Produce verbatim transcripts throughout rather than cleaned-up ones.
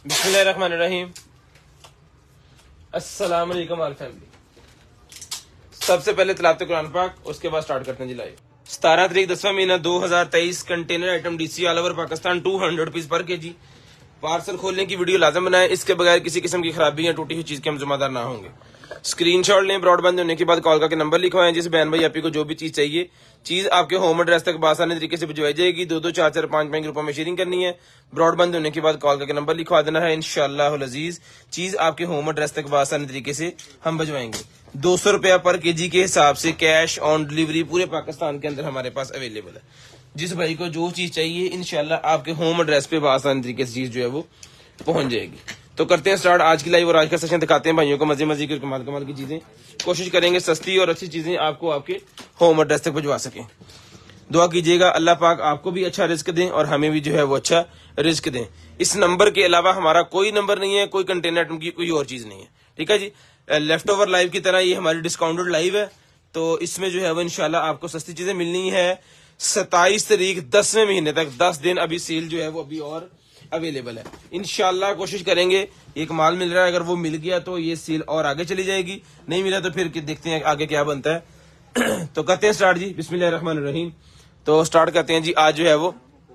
बिस्मिल्लाहिर्रहमानिर्रहीम। अस्सलाम वालेकुम ऑल फैमिली। सबसे पहले तिलावत कुरान पाक, उसके बाद स्टार्ट करते हैं जी लाइव। सतारह तारीख दसवां महीना दो हजार तेईस। Container item DC all over Pakistan two hundred rupees per K जी। पार्सल खोलने की वीडियो लाजम बनाए, इसके बगैर किसी किस्म की खराबी या टूटी हुई चीज के हम जिम्मेदार ना होंगे। स्क्रीनशॉट लें, ब्रॉडबैंड होने के बाद कॉल करके नंबर लिखवाएं। जिस बहन भाई आपको जो भी चीज चाहिए, चीज आपके होम एड्रेस तक आसानी तरीके से भिजवाई जाएगी। दो दो चार चार पांच पांच रुपए में शेयरिंग करनी है। ब्रॉडबैंड होने के बाद कॉल करके नंबर लिखवा देना है। इंशाअल्लाह अजीज चीज आपके होम एड्रेस तक आसानी तरीके से हम भिजवाएंगे। दो सौ रुपया पर के जी के हिसाब से कैश ऑन डिलीवरी पूरे पाकिस्तान के अंदर हमारे पास अवेलेबल है। जिस भाई को जो चीज चाहिए इंशाल्लाह आपके होम एड्रेस पे आसानी तरीके से चीज जो है वो पहुंच जाएगी। तो करते हैं स्टार्ट आज की लाइव और आज का सेशन दिखाते हैं भाइयों को मजे मजे की कमाल कमाल की चीजें। कोशिश करेंगे सस्ती और अच्छी चीजें आपको आपके होम एड्रेस तक भिजवा सकें। दुआ कीजिएगा अल्लाह पाक आपको भी अच्छा रिस्क दें और हमें भी जो है वो अच्छा रिस्क दें। इस नंबर के अलावा हमारा कोई नंबर नहीं है, कोई कंटेनर आइटम की कोई और चीज नहीं है। ठीक है जी। लेफ्ट ओवर लाइव की तरह ये हमारी डिस्काउंटेड लाइव है, तो इसमें जो है वो इंशाल्लाह आपको सस्ती चीजें मिलनी है। सत्ताईस तारीख दसवें महीने तक दस दिन अभी सेल जो है वो अभी और अवेलेबल है। इंशाल्लाह कोशिश करेंगे, एक माल मिल रहा है, अगर वो मिल गया तो ये सेल और आगे चली जाएगी, नहीं मिला तो फिर देखते हैं आगे क्या बनता है। तो करते हैं स्टार्ट जी, बिस्मिल्लाहिर्रहमानिर्रहीम। तो स्टार्ट करते हैं जी। आज जो है वो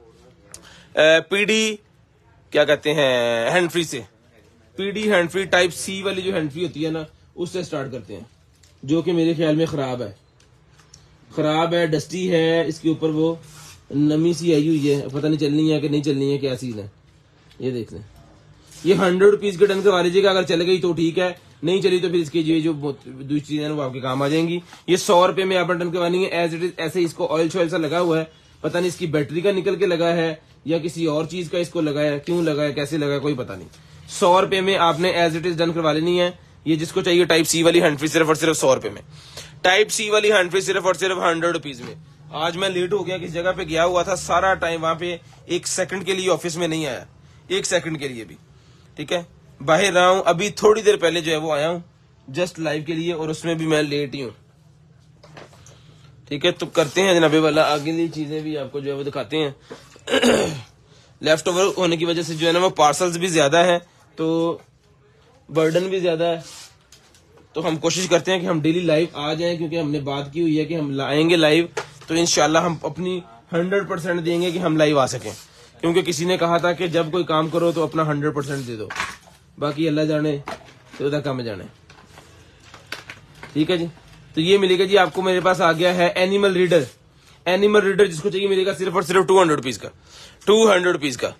पीडी क्या कहते हैं हैंड फ्री से, PD hand free type C वाली जो हैंड फ्री होती है ना, उससे स्टार्ट करते हैं, जो कि मेरे ख्याल में खराब है खराब है डस्टी है। इसके ऊपर वो नमी सी आई हुई है, पता नहीं चलनी है कि नहीं चलनी है, क्या सीन है ये देख लें। ये हंड्रेड रुपीज के डन करवा लीजिएगा, अगर चल गई तो ठीक है, नहीं चली तो फिर इसकी जो जो दूसरी चीजें वो आपके काम आ जाएंगी। ये सौ रुपए में आपने डन करवानी है एज इट इज। ऐसे इसको ऑयल शॉयल सा लगा हुआ है, पता नहीं इसकी बैटरी का निकल के लगा है या किसी और चीज का इसको लगा है, क्यों लगा है कैसे लगा है कोई पता नहीं। सौ रुपए में आपने एज इट इज डन करवा लेनी है। ये जिसको चाहिए टाइप सी वाली हैंड फ्री सिर्फ और सिर्फ सौ रुपए में, टाइप सी वाली हैंड फ्री सिर्फ और सिर्फ हंड्रेड रुपीज में। आज मैं लेट हो गया, किस जगह पे गया हुआ था, सारा टाइम वहां पे एक सेकंड के लिए ऑफिस में नहीं आया, एक सेकंड के लिए भी। ठीक है, बाहर रहा हूं, अभी थोड़ी देर पहले जो है वो आया हूं जस्ट लाइव के लिए, और उसमें भी मैं लेट ही हूं। ठीक है, तो करते हैं जनाबे वाला, आगे की चीजें भी आपको जो है वो दिखाते हैं। लेफ्ट ओवर होने की वजह से जो है ना वो पार्सल्स भी ज्यादा है, तो बर्डन भी ज्यादा है। तो हम कोशिश करते हैं कि हम डेली लाइव आ जाएं, क्योंकि हमने बात की हुई है कि हम आएंगे लाइव, तो इंशाल्लाह हम अपनी हंड्रेड परसेंट देंगे कि हम लाइव आ सकें। क्योंकि किसी ने कहा था कि जब कोई काम करो तो अपना हंड्रेड परसेंट दे दो, बाकी अल्लाह जाने तो उधर काम जाने। ठीक है जी। तो ये मिलेगा जी आपको, मेरे पास आ गया है एनिमल रीडर। एनिमल रीडर जिसको चाहिए मिलेगा सिर्फ और सिर्फ टू हंड्रेड रुपीज का, टू हंड्रेड रुपीज का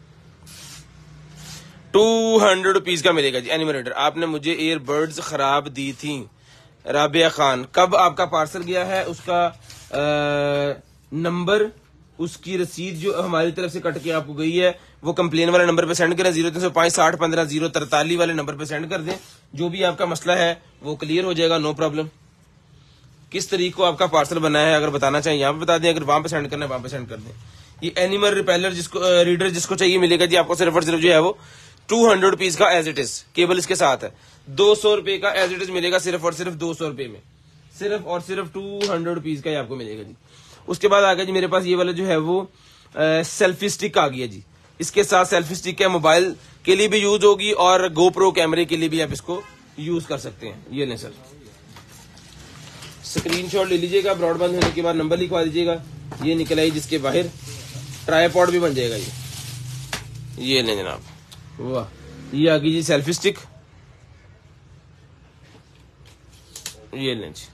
टू हंड्रेड रुपीज का मिलेगा जी एनिमल रीडर। आपने मुझे ईयरबड्स खराब दी थी राबिया खान, कब आपका पार्सल गया है, उसका आ, नंबर, उसकी रसीद जो हमारी तरफ से कट के आपको गई है वो कंप्लेन वाले नंबर पे सेंड करें। जीरो तीन सौ पांच साठ पंद्रह जीरो तरतालीस वाले नंबर पे सेंड कर दें। जो भी आपका मसला है वो क्लियर हो जाएगा, नो प्रॉब्लम। किस तरीके को आपका पार्सल बना है अगर बताना चाहिए यहाँ पे बता दें, अगर वहां पे सेंड करना है वहां पे सेंड कर दें। ये एनिमल रिपेलर जिसको रीडर जिसको चाहिए मिलेगा जी आपको सिर्फ और सिर्फ जो है वो टू हंड्रेड रुपीज का एज इट इज, केबल इसके साथ है। दो सौ रुपए का एज इट इज मिलेगा सिर्फ और सिर्फ दो सौ रुपए में, सिर्फ और सिर्फ टू हंड्रेड रुपीज का आपको मिलेगा जी। उसके बाद आ गया जी मेरे पास ये वाला जो है वो सेल्फी स्टिक आ गया जी। इसके साथ सेल्फी स्टिक है, मोबाइल के लिए भी यूज होगी और गोप्रो कैमरे के लिए भी आप इसको यूज कर सकते हैं। ये लें सर, स्क्रीनशॉट ले लीजिएगा, ब्रॉडबैंड होने के बाद नंबर लिखवा दीजिएगा। ये निकल आई जिसके बाहर ट्राइपॉड भी बन जाएगा ये। ये लें जनाब, वाह, ये आ गई जी सेल्फी स्टिक। ये लें जी,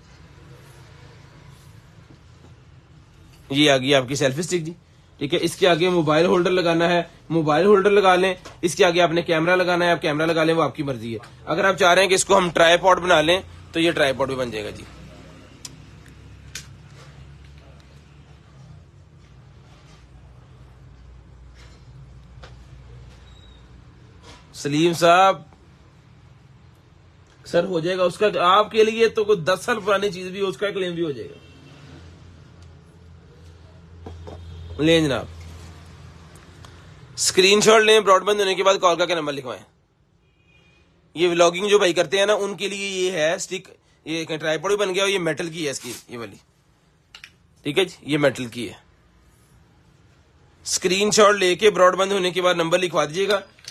ये आ गई आपकी सेल्फी स्टिक जी। ठीक है, इसके आगे मोबाइल होल्डर लगाना है, मोबाइल होल्डर लगा लें। इसके आगे आपने कैमरा लगाना है, आप कैमरा लगा लें, वो आपकी मर्जी है। अगर आप चाह रहे हैं कि इसको हम ट्राइपॉड बना लें तो ये ट्राइपॉड भी बन जाएगा जी। सलीम साहब सर हो जाएगा उसका, आपके लिए तो कोई दस साल पुरानी चीज भी हो उसका क्लेम भी हो जाएगा। लें जनाब, स्क्रीनशॉट लें, ब्रॉडबैंड होने के बाद कॉल करके नंबर लिखवाएं। ये व्लॉगिंग जो भाई करते हैं ना उनके लिए ये है स्टिक, ये ट्राइपॉड भी बन गया, ये मेटल की है इसकी ये वाली। ठीक है जी, ये मेटल की है। स्क्रीनशॉट लेके ब्रॉडबैंड होने के बाद नंबर लिखवा दीजिएगा।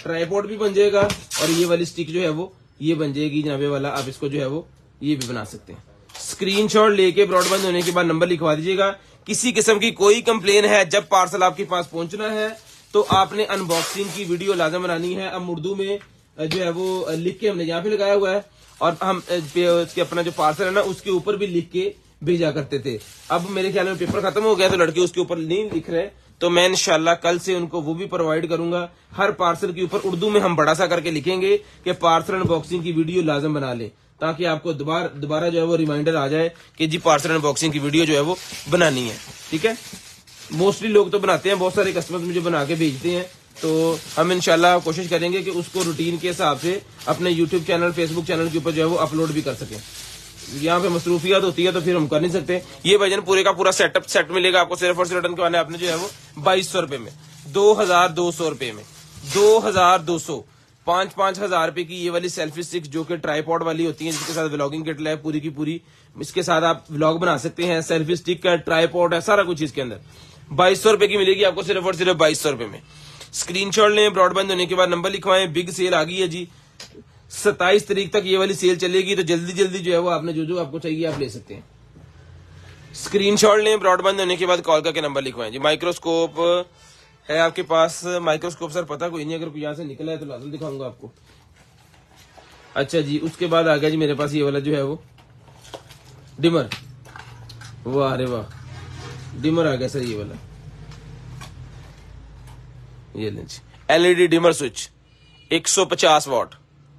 ट्राइपॉड भी बन जाएगा और ये वाली स्टिक जो है वो ये बन जाएगी जनाबे वाला। आप इसको जो है वो ये भी बना सकते हैं। स्क्रीनशॉट लेके ब्रॉडबैंड होने के बाद नंबर लिखवा दीजिएगा। किसी किस्म की कोई कंप्लेन है, जब पार्सल आपके पास पहुंचना है तो आपने अनबॉक्सिंग की वीडियो लाजम बनानी है। अब उर्दू में जो है वो लिख के हमने यहाँ पे लगाया हुआ है और हम उसके अपना जो पार्सल है ना उसके ऊपर भी लिख के भेजा करते थे। अब मेरे ख्याल में पेपर खत्म हो गया तो लड़के उसके ऊपर नहीं लिख रहे, तो मैं इंशाल्लाह कल से उनको वो भी प्रोवाइड करूंगा। हर पार्सल के ऊपर उर्दू में हम बड़ा सा करके लिखेंगे कि पार्सल अनबॉक्सिंग की वीडियो लाजम बना लें, ताकि आपको दोबारा दोबारा जो है वो रिमाइंडर आ जाए कि जी पार्सल अनबॉक्सिंग की वीडियो जो है वो बनानी है। ठीक है, मोस्टली लोग तो बनाते हैं, बहुत सारे कस्टमर्स मुझे बना के भेजते हैं, तो हम इंशाल्लाह कोशिश करेंगे कि उसको रूटीन के हिसाब से अपने यूट्यूब चैनल, फेसबुक चैनल के ऊपर जो है वो अपलोड भी कर सकें। यहाँ पे मसरूफियत होती है तो फिर हम कर नहीं सकते। ये वजन पूरे का पूरा सेटअप सेट मिलेगा आपको सिर्फ और सिर्फ रिटर्न करवाने आपने जो है वो बाईस सौ रुपए में, दो हजार दो सौ रुपए में, दो हजार दो सौ पांच पांच हजार रुपए की ये वाली सेल्फी स्टिक जो कि ट्राईपॉड वाली होती है, जिसके साथ व्लॉगिंग किट है पूरी की पूरी। इसके साथ आप व्लॉग बना सकते हैं। सेल्फी स्टिक है, ट्राईपॉड है, सारा कुछ इसके अंदर बाईस सौ रुपए की मिलेगी आपको सिर्फ और सिर्फ बाईस सौ रुपए में। स्क्रीनशॉट लें, ब्रॉडबैंड होने के बाद नंबर लिखवाएं। बिग सेल आ गई है जी, सत्ताईस तारीख तक ये वाली सेल चलेगी, तो जल्दी जल्दी जो है वो आपने जो जो आपको चाहिए आप ले सकते हैं। स्क्रीनशॉट लें, ब्रॉडबैंड होने के बाद कॉल करके नंबर लिखवाएं जी। माइक्रोस्कोप है आपके पास? माइक्रोस्कोप सर पता कोई नहीं, अगर कोई यहाँ से निकला है तो लाजम दिखाऊंगा आपको। अच्छा जी, उसके बाद आ गया जी मेरे पास ये वाला जो है वो डिमर। वाह अरे वाह, डिमर आ गया सर ये वाला, ये लें जी, एलईडी डिमर स्विच एक सौ पचास वाट।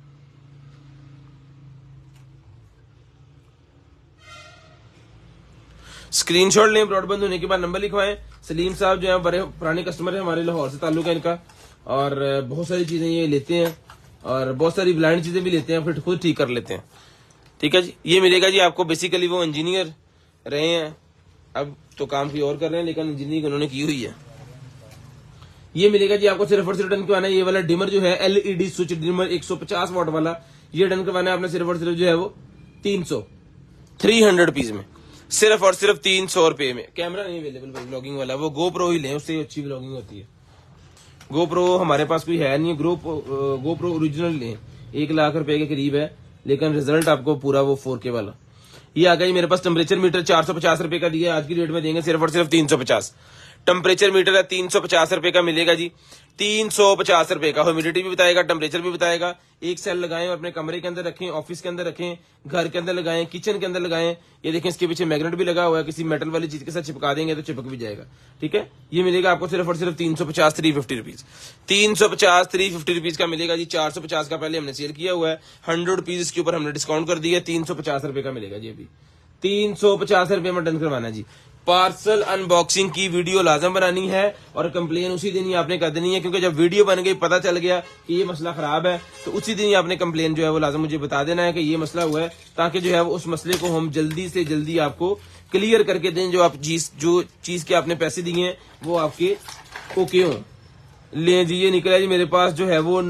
स्क्रीनशॉट लें, ब्रॉडबैंड होने के बाद नंबर लिखवाएं। सलीम साहब जो है बड़े पुराने कस्टमर है हमारे, लाहौर से ताल्लुक है इनका, और बहुत सारी चीजें ये लेते हैं और बहुत सारी ब्लाइंड चीजें भी लेते हैं, फिर खुद ठीक कर लेते हैं। ठीक है जी, ये मिलेगा जी आपको। बेसिकली वो इंजीनियर रहे हैं, अब तो काम की और कर रहे हैं, लेकिन इंजीनियरिंग उन्होंने की हुई है। ये मिलेगा जी आपको सिर्फ और सिर्फ डन करवाना है। ये वाला डिमर जो है एलईडी स्विच डिमर एक सौ पचास वाट वाला, ये डन करवाना है आपने सिर्फ और सिर्फ जो है वो तीन सौ थ्री हंड्रेड पीस में, सिर्फ और सिर्फ तीन सौ रुपए में। कैमरा नहीं अवेलेबल भाई ब्लॉगिंग वाला, वो गोप्रो ही लें, उससे अच्छी ब्लॉगिंग होती है। गोप्रो हमारे पास कोई है नहीं, ग्रो गोप्रो ओरिजिनल लें, एक लाख रुपए के करीब है, लेकिन रिजल्ट आपको पूरा वो फोर के वाला। ये आ गया मेरे पास टेम्परेचर मीटर, चार सौ पचास रुपए का दिया, आज की डेट में देंगे सिर्फ और सिर्फ तीन सौ पचास। टेम्परेचर मीटर है, तीन सौ पचास रुपए का मिलेगा जी, तीन सौ पचास रुपए का। ह्यूमिडिटी भी बताएगा, टेम्परेचर भी बताएगा। एक सेल लगाएं, अपने कमरे के अंदर रखें, ऑफिस के अंदर रखें, घर के अंदर लगाएं, किचन के अंदर लगाएं। ये देखें इसके पीछे मैग्नेट भी लगा हुआ है, किसी मेटल वाली चीज के साथ चिपका देंगे तो चिपक भी जाएगा। ठीक है, ये मिलेगा आपको सिर्फ और सिर्फ तीन सौ पचास थ्री फिफ्टी रुपीज, तीन सौ पचास थ्री फिफ्टी रुपीज का मिलेगा जी। चार सौ पचास का पहले हमने सेल किया हुआ है, हंड्रेड रुपीज इसके ऊपर हमने डिस्काउंट कर दिया, तीन सौ पचास रुपए का मिलेगा जी। अभी तीन सौ पचास रुपए में डन करवाना जी। पार्सल अनबॉक्सिंग की वीडियो लाजम बनानी है और कंप्लेन उसी दिन ही आपने कर देनी है, क्योंकि जब वीडियो बन गई पता चल गया कि ये मसला खराब है तो उसी दिन ही आपने कंप्लेन जो है वो लाजम मुझे बता देना है कि ये मसला हुआ है, ताकि जो है वो उस मसले को हम जल्दी से जल्दी आपको क्लियर करके दें। जो आप चीज जो चीज के आपने पैसे दिए हैं वो आपके ओके हो। ले जी, ये निकला जी मेरे पास जो है वो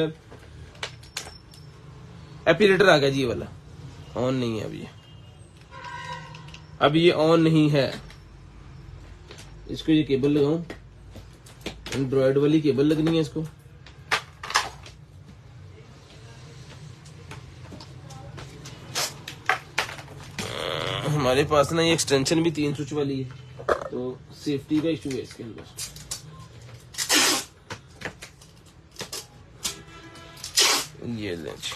एपीरेटर आ गया जी। ये वाला ऑन नहीं है अभी, अब ये ऑन नहीं है, इसको ये केबल लगाऊं, एंड्रॉइड वाली केबल लगनी है इसको। हमारे पास ना ये एक्सटेंशन भी तीन स्विच वाली है, तो सेफ्टी का इशू है इसके अंदर। ये लेंच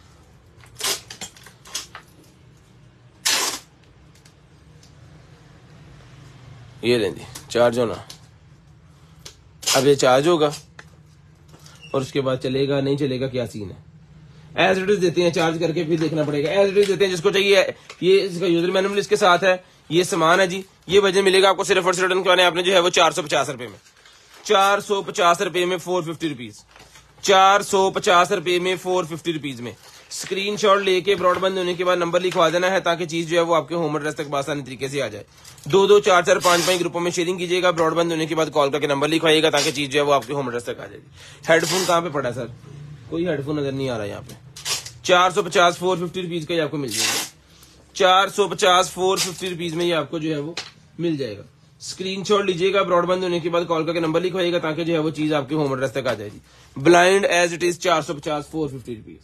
ये लें जी, चार्ज होना। अब ये चार्ज होगा और उसके बाद चलेगा नहीं चलेगा क्या सीन है। एज इट इज देते हैं, चार्ज करके फिर देखना पड़ेगा। एज इट इज देते हैं, जिसको चाहिए। ये इसका यूजर मैनुअल इसके साथ है, ये सामान है जी। ये वजन मिलेगा आपको सिर्फ और सिर्फ रिटर्न करवाने आपने जो है वो चार सौ पचास रुपए में, चार सौ पचास रुपए में फोर फिफ्टी रुपीज, चार सौ पचास रुपए में फोर फिफ्टी रुपीज में। स्क्रीनशॉट लेके ब्रॉडबैंड होने के बाद नंबर लिखवा देना है, ताकि चीज जो है वो आपके होम एड्रेस तक आसानी तरीके से आ जाए। दो दो चार चार पांच पांच ग्रुपों में शेयरिंग कीजिएगा। ब्रॉडबैंड होने के बाद कॉल करके नंबर लिखवाइएगा, ताकि चीज जो है वो आपके होम एड्रेस तक आ जाएगी। हेडफोन कहाँ पे पड़ा है सर? कोई हेडफोन नजर नहीं आ रहा है यहाँ पे। चार सौ पचास फोर फिफ्टी रुपीज का ये आपको मिल जाएगा, चार सौ पचास फोर फिफ्टी रुपीज में ये आपको जो है वो मिल जाएगा। स्क्रीनशॉट लीजिएगा, ब्रॉडबैंड होने के बाद कॉल करके नंबर लिखवाइएगा ताकि जो है वो चीज आपके होम एड्रेस तक आ जाएगी। ब्लाइंड एज इट इज चार सौ पचास फोर फिफ्टी रुपीज,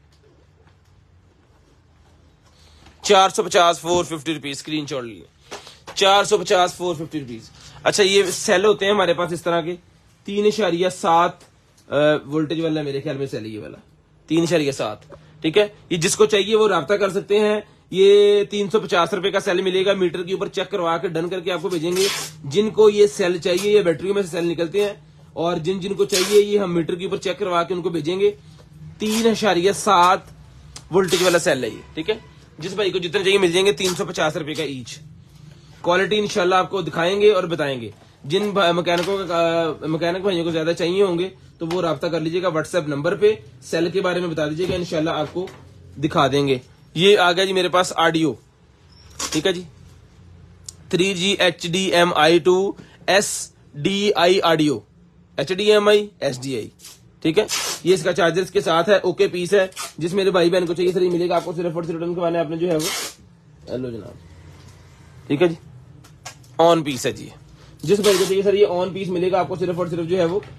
चार सौ पचास फोर फिफ्टी रुपीज स्क्रीनशॉट लिए, चार सौ पचास फोर फिफ्टी रुपीज। अच्छा ये सेल होते हैं हमारे पास इस तरह के, तीन इशारिया सात वोल्टेज वाला मेरे ख्याल में सेल ये वाला तीन इशारिया सात, ठीक है। ये जिसको चाहिए वो राब्ता कर सकते हैं। ये तीन सौ पचास रुपए का सेल मिलेगा, मीटर के ऊपर चेक करवा के डन करके आपको भेजेंगे। जिनको ये सेल चाहिए, ये बैटरी में से सेल निकलते हैं, और जिन जिनको चाहिए ये हम मीटर के ऊपर चेक करवा के उनको भेजेंगे। तीन इशारिया सात वोल्टेज वाला सेल है ये, ठीक है। जिस भाई को जितने चाहिए मिल जाएंगे, तीन सौ पचास रुपए का ईच। क्वालिटी इंशाल्लाह आपको दिखाएंगे और बताएंगे। जिन मैकेनिकों का मैकेनिक भाइयों को ज्यादा चाहिए होंगे तो वो राब्ता कर लीजिएगा व्हाट्सएप नंबर पे, सेल के बारे में बता दीजिएगा, इंशाल्लाह आपको दिखा देंगे। ये आ गया जी मेरे पास ऑडियो, ठीक है जी, three G H D M I to S D I audio, H D M I S D I, ठीक है। ये इसका चार्जर के साथ है, ओके पीस है। जिस मेरे भाई बहन को चाहिए सर ये मिलेगा आपको सिर्फ और सिर्फ रिटर्न करवाने आपने जो है वो, हेलो जनाब, ठीक है जी, ऑन पीस है जी। जिस भाई को चाहिए सर ये ऑन पीस मिलेगा आपको सिर्फ और सिर्फ जो है वो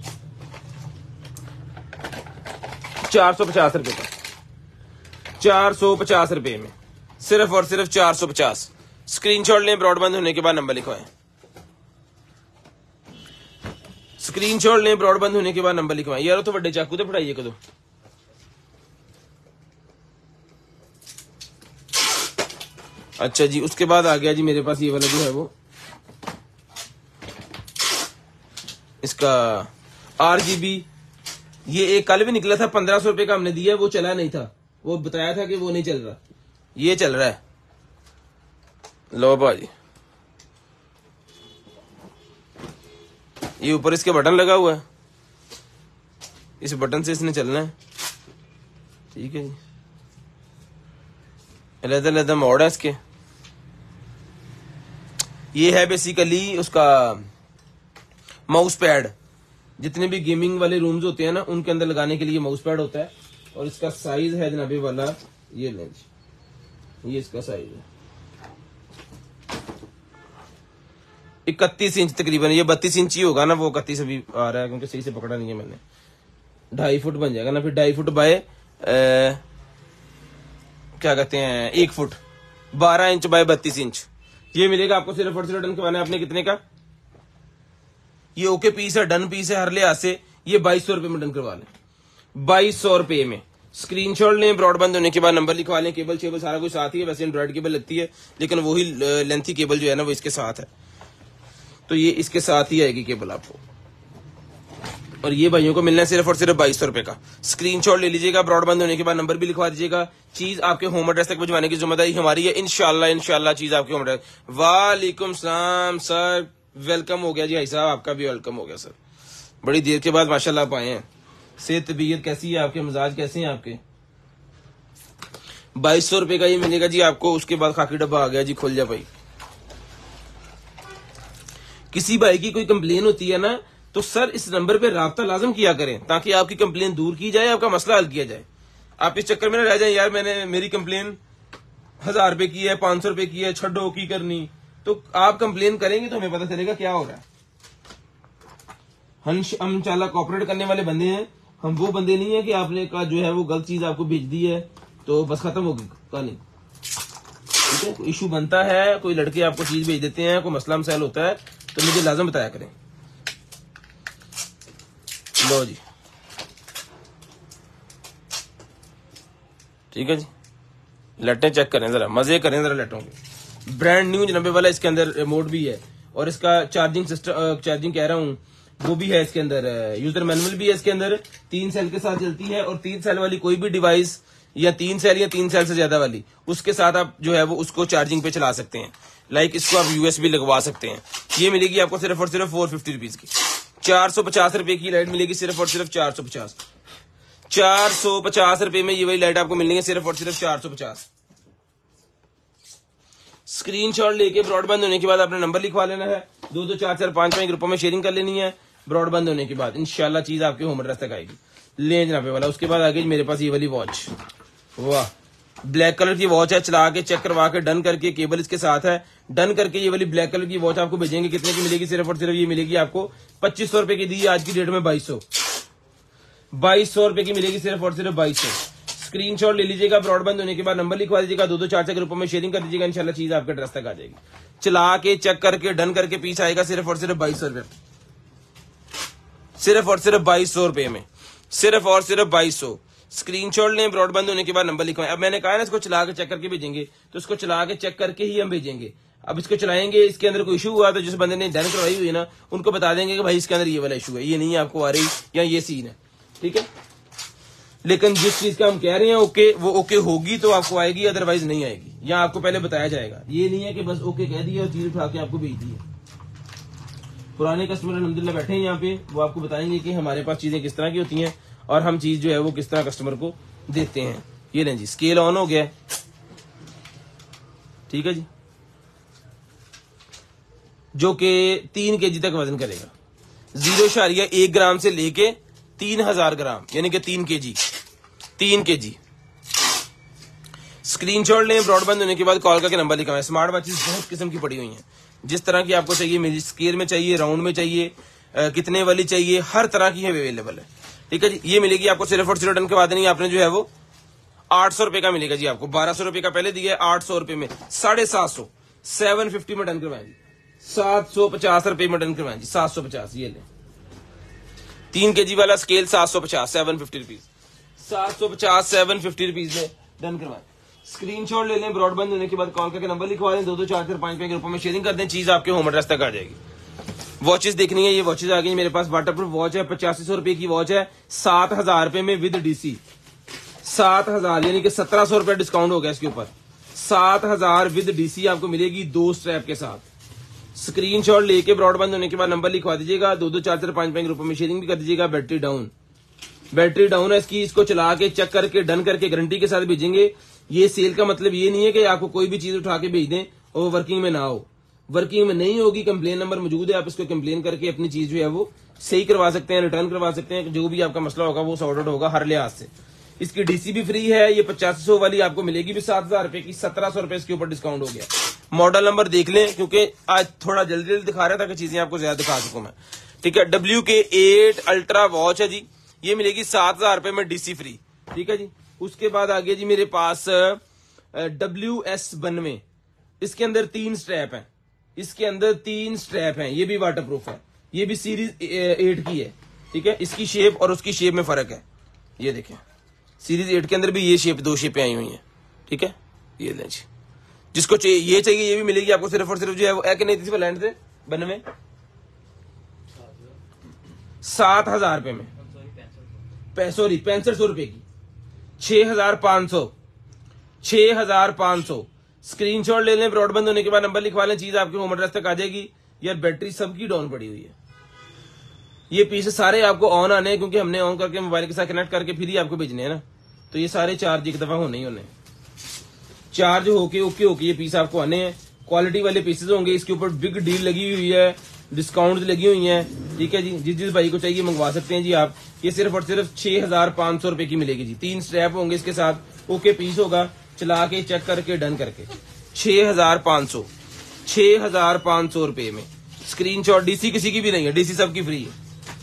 चार सौ पचास रुपए का, चार सौ पचास रुपए में, सिर्फ और सिर्फ चार सौ पचास। स्क्रीनशॉट लें, ब्रॉडबैंड होने के बाद नंबर लिखवाएं। स्क्रीनशॉट लें, ब्रॉडबैंड होने के बाद नंबर लिखवाएं। यार तो बड़े चाकू तो पढ़ाइए कदो। अच्छा जी, उसके बाद आ गया जी मेरे पास ये वाला जो है वो इसका आरजीबी। ये एक कल भी निकला था, पंद्रह सौ रुपए का हमने दिया, वो चला नहीं था, वो बताया था कि वो नहीं चल रहा, ये चल रहा है। लो भाई, ये ऊपर इसके बटन लगा हुआ है, इस बटन से इसने चलना है, ठीक है जी। अलग अलग मोड है इसके। ये है बेसिकली उसका माउस पैड, जितने भी गेमिंग वाले रूम्स होते हैं ना उनके अंदर लगाने के लिए माउस पैड होता है। और इसका साइज है जनाबे वाला, ये लेंज, ये इसका साइज है इकतीस इंच तकरीबन, ये बत्तीस इंच ही होगा ना, वो इकतीस अभी आ रहा है क्योंकि सही से पकड़ा नहीं है मैंने। ढाई फुट बन जाएगा ना, फिर ढाई फुट बाय क्या कहते हैं एक फुट, बारह इंच बाय बत्तीस इंच। ये मिलेगा आपको सिर्फ और सिर्फ डन करवाना है आपने कितने का, ये ओके पीस है, डन पीस है हर लिहाज से। ये बाईस सौ रुपए में डन करवा लें, बाईस सौ रुपए में। स्क्रीनशॉट लें, ब्रॉडबैंड होने के बाद नंबर लिखवा लें। केबल शेबल सारा कुछ साथ ही है, वैसे एंड्रॉइड केबल लगती है लेकिन वही लेंथी केबल जो है ना वो इसके साथ है, तो ये इसके साथ ही आएगी केबल आपको। और ये भाइयों को मिलना है सिर्फ और सिर्फ बाईस सौ रुपए का। स्क्रीनशॉट ले लीजिएगा, ब्रॉडबैंड होने के बाद नंबर भी लिखवा दीजिएगा। चीज आपके होम एड्रेस तक भिजवाने की जिम्मेदारी हमारी है, इंशाल्लाह इंशाल्लाह चीज आपके होम एड्रेस। वालेकुम सलाम सर, वेलकम हो गया जी भाई साहब, आपका भी वेलकम हो गया सर, बड़ी देर के बाद माशाल्लाह आप आए हैं। सेहत तबीयत कैसी है आपके, मिजाज कैसे हैं आपके। बाईस सौ रुपए का ये मिलेगा जी आपको। उसके बाद खाकी डब्बा आ गया जी, खुल जा भाई। किसी भाई की कोई कंप्लेन होती है ना तो सर इस नंबर पे राब्ता लाजम किया करें ताकि आपकी कंप्लेन दूर की जाए, आपका मसला हल किया जाए। आप इस चक्कर में ना रह जाए यार मैंने मेरी कंप्लेन हजार रुपए की है, पांच सौ रुपए की है, छड्डो की करनी। तो आप कंप्लेन करेंगे तो हमें पता चलेगा क्या हो रहा है। हम हम इंशाल्लाह कोऑपरेट करने वाले बंदे हैं, हम वो बंदे नहीं है कि आपने का जो है वो गलत चीज आपको भेज दी है तो बस खत्म हो गई कहानी, ठीक है। कोई इशू बनता है, कोई लड़के आपको चीज भेज देते हैं, कोई मसला मसाइल होता है तो मुझे लाजम बताया करें। लो जी, ठीक है जी, लटें चेक करें जरा, मजे करें जरा लटों के। ब्रांड न्यू नब्बे वाला इसके अंदर रिमोट भी है और इसका चार्जिंग सिस्टम, चार्जिंग कह रहा हूँ वो भी है इसके अंदर, यूजर मैनुअल भी है इसके अंदर। तीन सेल के साथ चलती है और तीन सेल वाली कोई भी डिवाइस या तीन सेल या तीन सेल से ज्यादा वाली उसके साथ आप जो है वो उसको चार्जिंग पे चला सकते हैं। लाइक इसको आप यूएसबी लगवा सकते हैं। ये मिलेगी आपको सिर्फ और सिर्फ फोर फिफ्टी रुपीज की। चार सौ पचास रुपए की लाइट मिलेगी सिर्फ और सिर्फ चार सौ पचास चार सौ पचास रुपए में ये वाली लाइट आपको मिलेंगे सिर्फ और सिर्फ चार सौ पचास। स्क्रीनशॉट लेके ब्रॉडबैंड होने के बाद अपना नंबर लिखवा लेना है। दो दो चार चार पांच पांच ग्रुपों में शेयरिंग कर लेनी है। ब्रॉडबैंड होने के बाद इंशाल्लाह चीज आपके होम एड्रेस तक आएगी। ले जनाबे वाला। उसके बाद आ गई मेरे पास ये वाली वॉच, वाह ब्लैक कलर की वॉच है, चला के चेक करवा के डन करके, केबल इसके साथ है, डन करके ये वाली ब्लैक कलर की वॉच आपको भेजेंगे। कितने की मिलेगी? सिर्फ और सिर्फ ये मिलेगी आपको पच्चीस सौ रुपए की दी आज की डेट में बाईस सौ बाईस सौ रुपए की मिलेगी, सिर्फ और सिर्फ बाईस सौ। स्क्रीनशॉट ले लीजिएगा, ब्रॉडबैंड होने के बाद नंबर लिखवा दीजिएगा, दो दो चार चार ग्रुपों में शेयरिंग कर दीजिएगा, इंशाल्लाह चीज आपके एड्रेस तक आ जाएगी। चला के चेक करके डन करके पीस आएगा सिर्फ और सिर्फ बाईस सौ रुपए, सिर्फ और सिर्फ बाईस सौ रुपए में, सिर्फ और सिर्फ बाईस सौ। स्क्रीनशॉट लें, ब्रॉडबैंड होने के बाद नंबर लिखवाएं। अब मैंने कहा ना इसको चला के चेक करके भेजेंगे, तो इसको चला के चेक करके ही हम भेजेंगे। अब इसको चलाएंगे, इसके अंदर कोई इशू हुआ तो जिस बंदे ने डन करवाई हुई है ना, उनको बता देंगे कि भाई इसके अंदर ये वाला इशू है, ये नहीं आपको आ रही या ये सीन है, ठीक है। लेकिन जिस चीज का हम कह रहे हैं ओके, वो ओके होगी तो आपको आएगी, अदरवाइज नहीं आएगी, या आपको पहले बताया जाएगा। ये नहीं है कि बस ओके कह दिया और चीज उठा के आपको भेज दी है। पुराने कस्टमर अल्हम्दुलिल्लाह बैठे हैं यहाँ पे, वो आपको बताएंगे कि हमारे पास चीजें किस तरह की होती हैं और हम चीज जो है वो किस तरह कस्टमर को देते हैं। ये लें जी, स्केल ऑन हो गया है, ठीक है जी, जो कि तीन केजी तक वजन करेगा, जीरो इशारिया एक ग्राम से लेके तीन हजार ग्राम, यानी कि तीन केजी तीन केजी। स्क्रीनशॉट लें, ब्रॉडबैंड होने के बाद कॉल करके नंबर लिखा है। स्मार्ट वॉचेस बहुत किस्म की पड़ी हुई हैं, जिस तरह की आपको चाहिए, मेरी स्केल में चाहिए, राउंड में चाहिए, आ, कितने वाली चाहिए, हर तरह की है अवेलेबल है, ठीक है जी। ये मिलेगी आपको सिर्फ और सिर्फ डन के बाद नहीं, आपने जो है वो आठ सौ रुपए का मिलेगा जी आपको। बारह सौ रुपए का पहले दिया है, आठ सौ रुपए में साढ़े सात सौ सेवन फिफ्टी में डन करवाएं जी, सात सौ पचास रुपए में डन करवाएं जी, सात सौ पचास। ये ले तीन केजी वाला स्केल सात सौ पचास, सेवन फिफ्टी रुपीज, सात सौ पचास सेवन फिफ्टी रुपीज में डन करवाएं। स्क्रीनशॉट ले लें, ब्रॉडबैंड होने के बाद कॉल करके नंबर लिखवा दें, दो दो चार चार पांच पांच ग्रुपों में शेयरिंग कर दें, चीज आपके होम एड्रेस तक आ जाएगी। वॉचेस देखनी है, ये वॉचेस आ गई मेरे पास, वाटरप्रूफ वॉच है, पचासी सौ रुपए की वॉच है, सात हजार रुपए में विद डीसी, सात हजार यानी कि सत्रह सौ रुपए डिस्काउंट हो गया इसके ऊपर, सात हजार विद डीसी आपको मिलेगी दो स्ट्रैप के साथ। स्क्रीनशॉट लेके ब्रॉडबैंड होने के बाद नंबर लिखवा दीजिएगा, दो दो चार चार पांच पांच ग्रुपों में शेयरिंग भी कर दीजिएगा। बैटरी डाउन, बैटरी डाउन है इसकी, इसको चला के चेक करके डन करके गारंटी के साथ भेजेंगे। ये सेल का मतलब ये नहीं है कि आपको कोई भी चीज उठा के भेज दें और वर्किंग में ना हो, वर्किंग में नहीं होगी। कंप्लेन नंबर मौजूद है, आप इसको कंप्लेन करके अपनी चीज जो है वो सही करवा सकते हैं, रिटर्न करवा सकते हैं, जो भी आपका मसला होगा वो सॉर्ट आउट होगा हर लिहाज से। इसकी डीसी भी फ्री है, ये पचासी सौ वाली आपको मिलेगी भी सात हजार रुपए की, सत्रह सौ रुपए इसके ऊपर डिस्काउंट हो गया। मॉडल नंबर देख लें, क्योंकि आज थोड़ा जल्दी जल्दी दिखा रहा था कि चीजें आपको ज्यादा दिखा सकूं मैं, ठीक है। डब्ल्यू के एट अल्ट्रा वॉच है जी, ये मिलेगी सात हजार रुपए में डीसी फ्री, ठीक है जी। उसके बाद आ गया जी मेरे पास डब्ल्यू एस बनवे, इसके अंदर तीन स्ट्रैप हैं, इसके अंदर तीन स्ट्रैप हैं, ये भी वाटरप्रूफ है, ये भी सीरीज एट की है, ठीक है। इसकी शेप और उसकी शेप में फर्क है, ये देखें, सीरीज एट के अंदर भी ये शेप, दो शेपें आई हुई हैं, ठीक है। ये लें जी, जिसको चाहिए ये चाहिए ये भी मिलेगी आपको सिर्फ और सिर्फ जो है वो एक नहीं थी लैंड से बनवे सात हजार रुपए में, सॉरी पैंसठ सौ रुपए की, छह हजार पांच सौ छह हजार पांच सौ। स्क्रीनशॉट ले लें, ब्रॉडबैंड होने के बाद नंबर लिखवा लें, चीज आपके होम एड्रेस तक आ जाएगी। यार बैटरी सबकी डाउन पड़ी हुई है, ये पीछे सारे आपको ऑन आने हैं, क्योंकि हमने ऑन करके मोबाइल के साथ कनेक्ट करके फिर ही आपको भेजने हैं ना, तो ये सारे चार्ज एक दफा होने ही होने, चार्ज होके ओके होके ये पीस आपको आने हैं। क्वालिटी वाले पीसेज होंगे, इसके ऊपर बिग डील लगी हुई है, डिस्काउंट लगी हुई है, ठीक है जी। जिस जिस भाई को चाहिए मंगवा सकते हैं जी आप। ये सिर्फ और सिर्फ छह हजार पांच सौ रुपए की मिलेगी जी, तीन स्ट्रैप होंगे इसके साथ, ओके पीस होगा, चला के चेक करके डन करके छह हजार पांच सौ छह हजार पांच सौ रुपए में। स्क्रीनशॉट, डीसी किसी की भी नहीं है, डीसी सबकी फ्री है।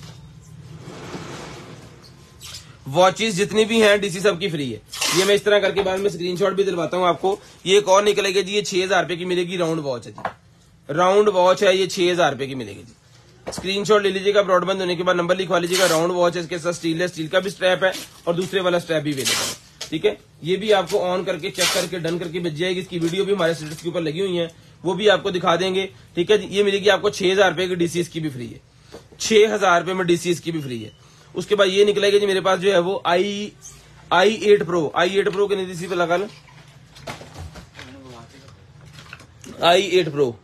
वॉचेस जितनी भी हैं डीसी सबकी फ्री है। ये मैं इस तरह करके बाद में स्क्रीनशॉट भी दिलवाता हूं आपको। ये एक और निकलेगा जी, ये छह हजार रुपए की मिलेगी, राउंड वॉच है जी, राउंड वॉच है, ये छह हजार रुपए की मिलेगी जी। स्क्रीनशॉट ले लीजिएगा, ब्रॉडबैंड होने के बाद नंबर लिखवा लीजिएगा। राउंड वॉच है, इसके साथ स्टील स्टील का भी स्ट्रैप है और दूसरे वाला स्ट्रैप भी अवेलेबल है, ठीक है। ये भी आपको ऑन करके चेक करके डन करके भेज जाएगी। इसकी वीडियो भी हमारे स्टेटस के ऊपर लगी हुई है, वो भी आपको दिखा देंगे, ठीक है। ये मिलेगी आपको छह हजार रुपए की, डीसी इसकी भी फ्री है, छह हजार रुपए में डीसी इसकी भी फ्री है। उसके बाद ये निकलेगा जी मेरे पास जो है वो I I eight pro I eight pro के नहीं डीसी पे लगा लो, आई एट प्रो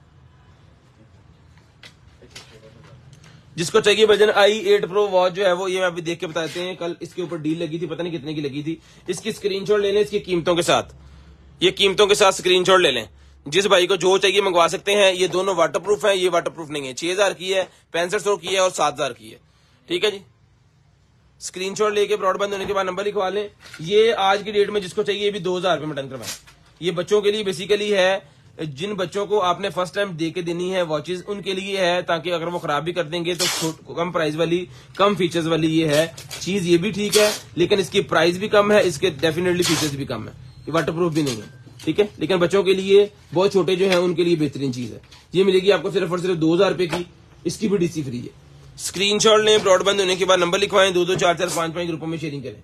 जिसको चाहिए version I eight pro watch जो है वो, ये अभी देख के बताते हैं। कल इसके ऊपर डील लगी थी, पता नहीं कितने की लगी थी। इसकी स्क्रीनशॉट ले लें, इसकी कीमतों के साथ, ये कीमतों के साथ स्क्रीनशॉट ले लें। जिस भाई को जो चाहिए मंगवा सकते हैं। ये दोनों वाटरप्रूफ है, ये वाटरप्रूफ नहीं है। छह हजार की है, पैंसठ सौ की है और सात हजार की है, ठीक है जी। स्क्रीनशॉट लेके ब्रॉडबैंड होने के बाद नंबर लिखवा लें। ये आज की डेट में जिसको चाहिए ये भी दो हजार रुपए में डन करवाएं। ये बच्चों के लिए बेसिकली है, जिन बच्चों को आपने फर्स्ट टाइम दे के देनी है वॉचेस, उनके लिए है, ताकि अगर वो खराब भी कर देंगे तो कम प्राइस वाली, कम फीचर्स वाली ये है चीज। ये भी ठीक है, लेकिन इसकी प्राइस भी कम है, इसके डेफिनेटली फीचर्स भी कम है, ये वाटर प्रूफ भी नहीं है, ठीक है। लेकिन बच्चों के लिए, बहुत छोटे जो है उनके लिए बेहतरीन चीज है। ये मिलेगी आपको सिर्फ और सिर्फ दो हजार रुपए की, इसकी भी डीसी फ्री है। स्क्रीनशॉट लें, ब्रॉडबैंड होने के बाद नंबर लिखवाएं, दो दो चार चार पांच पांच ग्रुपों में शेयरिंग करें।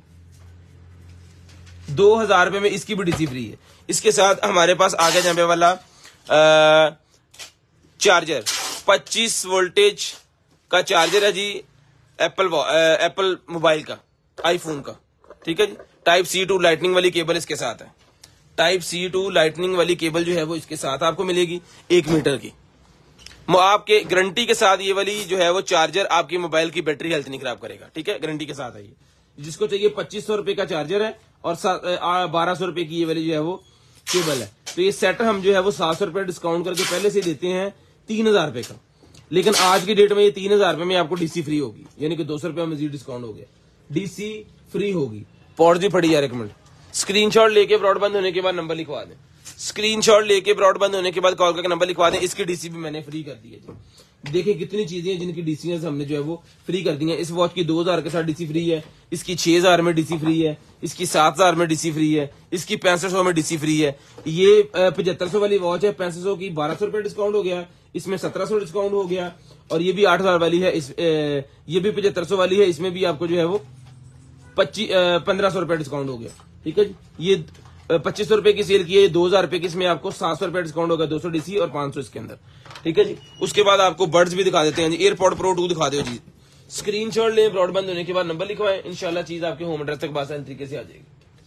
दो हजार रुपए में इसकी भी डीसी फ्री है। इसके साथ हमारे पास आ गया जंबे वाला आ, चार्जर, पच्चीस वोल्टेज का चार्जर है जी, एप्पल एप्पल मोबाइल का, आईफोन का, ठीक है जी। टाइप सी टू लाइटनिंग वाली केबल इसके साथ है। टाइप सी टू लाइटनिंग वाली केबल जो है वो इसके साथ आपको मिलेगी, एक मीटर की। आपके गारंटी के साथ ये वाली जो है वो चार्जर आपकी मोबाइल की बैटरी हेल्थ नहीं खराब करेगा, ठीक है। गारंटी के साथ है ये। जिसको चाहिए पच्चीस सौ रुपए का चार्जर है और बारह सौ रुपए की ये वाली जो है वो केबल है। तो ये सेट हम जो है वो सात सौ रुपए डिस्काउंट करके पहले से देते हैं तीन हजार रुपए का, लेकिन आज की डेट में ये तीन हजार रुपए में आपको डीसी फ्री होगी, यानी कि दो सौ रुपए मजीद डिस्काउंट हो गया, डीसी फ्री होगी। पॉर्जी पड़ी यार एक मिनट। स्क्रीनशॉट लेके ब्रॉडबैंड होने के बाद नंबर लिखवा दें। स्क्रीनशॉट लेके ब्रॉडबैंड होने के बाद कॉल करके नंबर लिखवा दें। इसकी डीसी भी मैंने फ्री कर दी है जी। देखिए कितनी चीजें हैं जिनकी डीसी हमने जो है वो फ्री कर दी है। इस वॉच की दो हजार के साथ डीसी फ्री है, इसकी छह हजार में डीसी फ्री है, इसकी सात हजार में डीसी फ्री है, इसकी पैंसठ सौ में डीसी फ्री है। ये पचहत्तर सौ वाली वॉच है, पैंसठ सौ की बारह सौ रुपए डिस्काउंट हो गया, इसमें सत्रह सौ डिस्काउंट हो गया। और ये भी आठ हजार वाली है, इस ए, ये भी पचहत्तर सौ वाली है, इसमें भी आपको जो है वो पच्चीस पंद्रह सौ रुपए डिस्काउंट हो गया, ठीक है जी। ये पच्चीस सौ रुपए की सेल की है, दो हजार रुपए की, इसमें आपको सात सौ रुपए डिस्काउंट होगा, दो सौ डीसी और पांच सौ इसके अंदर, ठीक है जी। उसके बाद आपको बर्ड्स भी दिखा देते हैं जी। एयरपॉड प्रो टू दिखा दो जी। स्क्रीनशॉट लें, ब्रॉडबैंड होने के बाद नंबर लिखवाएं, इंशाल्लाह चीज आपके होम एड्रेस तक आसान तरीके से आ जाएगी।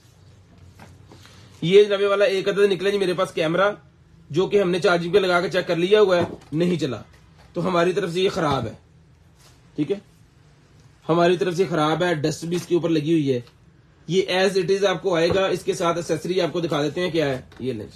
ये नवे वाला एक अदद निकला जी मेरे पास कैमरा, जो कि हमने चार्जिंग पे लगा के चेक कर लिया हुआ है, नहीं चला, तो हमारी तरफ से ये खराब है, ठीक है, हमारी तरफ से खराब है। डस्ट भी इसके ऊपर लगी हुई है। ये एज इट इज आपको आएगा। इसके साथ एक्सेसरी आपको दिखा देते हैं क्या है। ये लेंस,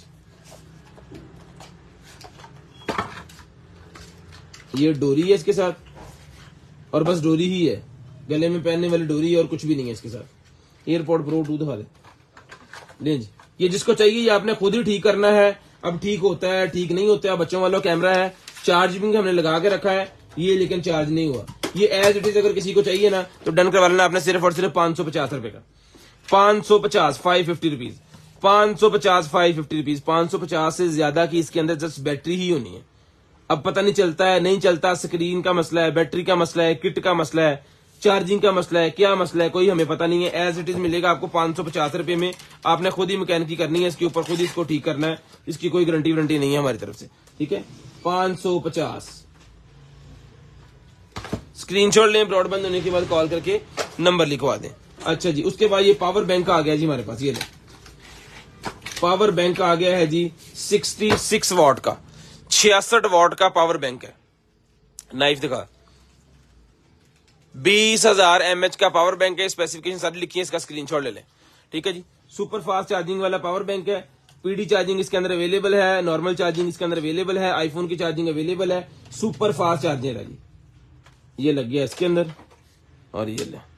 ये डोरी है इसके साथ, और बस डोरी ही है, गले में पहनने वाली डोरी है और कुछ भी नहीं है इसके साथ। एयरपॉड प्रो टू दिखा दे लेंस। ये जिसको चाहिए ये आपने खुद ही ठीक करना है। अब ठीक होता है, ठीक नहीं होता है, बच्चों वाला कैमरा है, चार्जिंग हमने लगा के रखा है ये, लेकिन चार्ज नहीं हुआ। ये एज इट इज अगर किसी को चाहिए ना तो डन करवा लेना आपने, सिर्फ और सिर्फ पांच सौ पचास रुपए का। पांच सौ पचास, फाइव फिफ्टी रुपीज, पांच सौ पचास, फाइव फिफ्टी रुपीज। पांच सौ पचास से ज्यादा की इसके अंदर जस्ट बैटरी ही होनी है। अब पता नहीं चलता है, नहीं चलता, स्क्रीन का मसला है, बैटरी का मसला है, किट का मसला है, चार्जिंग का मसला है, क्या मसला है कोई हमें पता नहीं है। एज इट इज मिलेगा आपको पांच सौ पचास रुपए में। आपने खुद ही मैकेनिकी करनी है इसके ऊपर, खुद ही इसको ठीक करना है। इसकी कोई गारंटी वारंटी नहीं है हमारी तरफ से, ठीक है। पांच सौ पचास। स्क्रीनशॉट लें, ब्रॉडबैंड होने के बाद कॉल करके नंबर लिखवा दें। अच्छा जी, उसके बाद ये पावर बैंक आ गया जी हमारे पास। ये ले पावर बैंक आ गया है जी, छियासठ वाट का, छियासठ वाट का पावर बैंक है। नाइफ दिखा, बीस हजार एमएच का पावर बैंक है। स्पेसिफिकेशन सारी लिखी है, इसका स्क्रीनशॉट ले लें, ठीक है जी। सुपर फास्ट चार्जिंग वाला पावर बैंक है। पीडी चार्जिंग इसके अंदर अवेलेबल है, नॉर्मल चार्जिंग इसके अंदर अवेलेबल है, आईफोन की चार्जिंग अवेलेबल है। सुपर फास्ट चार्जर है जी, ये लग गया इसके अंदर, और ये ले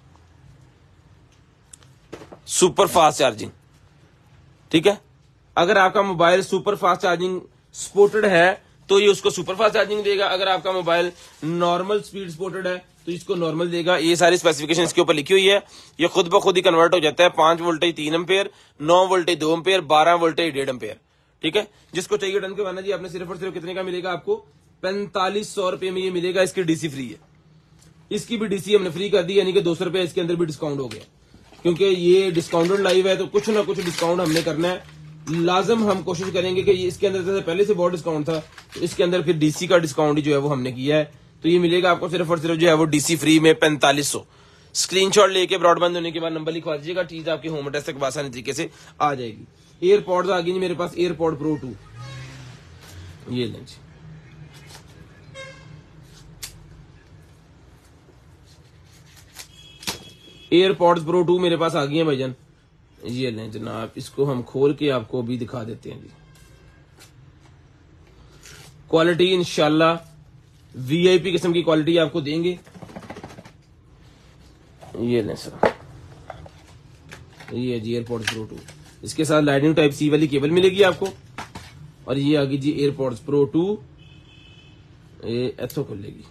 सुपर फास्ट चार्जिंग, ठीक है। अगर आपका mobile super fast charging supported है तो ये उसको सुपर फास्ट चार्जिंग देगा। अगर आपका मोबाइल नॉर्मल स्पीड सपोर्टेड है तो इसको नॉर्मल देगा। ये सारी स्पेसिफिकेशन इसके ऊपर लिखी हुई है। ये खुद ब खुद ही कन्वर्ट हो जाता है। पांच वोल्टेज तीन एम्पेयर, नौ वोल्टेज दो एम्पेयर, बारह वोल्टेज डेढ़ एम्पेयर, ठीक है। जिसको चाहिए डन करवाना जी आपने, सिर्फ और सिर्फ कितने का मिलेगा आपको, पैंतालीस सौ रुपए में ये मिलेगा। इसकी डीसी फ्री है, इसकी भी डीसी हमने फ्री कर दी, यानी कि दो सौ रुपए इसके अंदर भी डिस्काउंट हो गया। क्योंकि ये डिस्काउंटेड लाइव है तो कुछ ना कुछ डिस्काउंट हमने करना है लाजम। हम कोशिश करेंगे कि ये इसके अंदर जैसे पहले से बहुत डिस्काउंट था तो इसके अंदर फिर डीसी का डिस्काउंट जो है वो हमने किया है। तो ये मिलेगा आपको सिर्फ और सिर्फ जो है वो डीसी फ्री में पैंतालीस सौ। स्क्रीनशॉट लेके ब्रॉडबैंड होने के बाद नंबर लिखवा दीजिएगा, चीज आपके होम एड्रेस तक आसानी तरीके से आ जाएगी। एयरपॉड्स आ गई जी मेरे पास, एयरपॉड प्रो टू, ये लें जी। एयरपॉड्स प्रो टू मेरे पास आ गई है भाईजान, ये लें जनाब। इसको हम खोल के आपको भी दिखा देते हैं जी। क्वालिटी इंशाल्लाह वीआईपी किस्म की क्वालिटी आपको देंगे। ये लें सर, ये जी एयरपॉड्स प्रो टू, इसके साथ लाइटनिंग टाइप सी वाली केबल मिलेगी आपको। और ये आ गई जी एयरपॉड्स प्रो टू, ये एथो खुलेगी।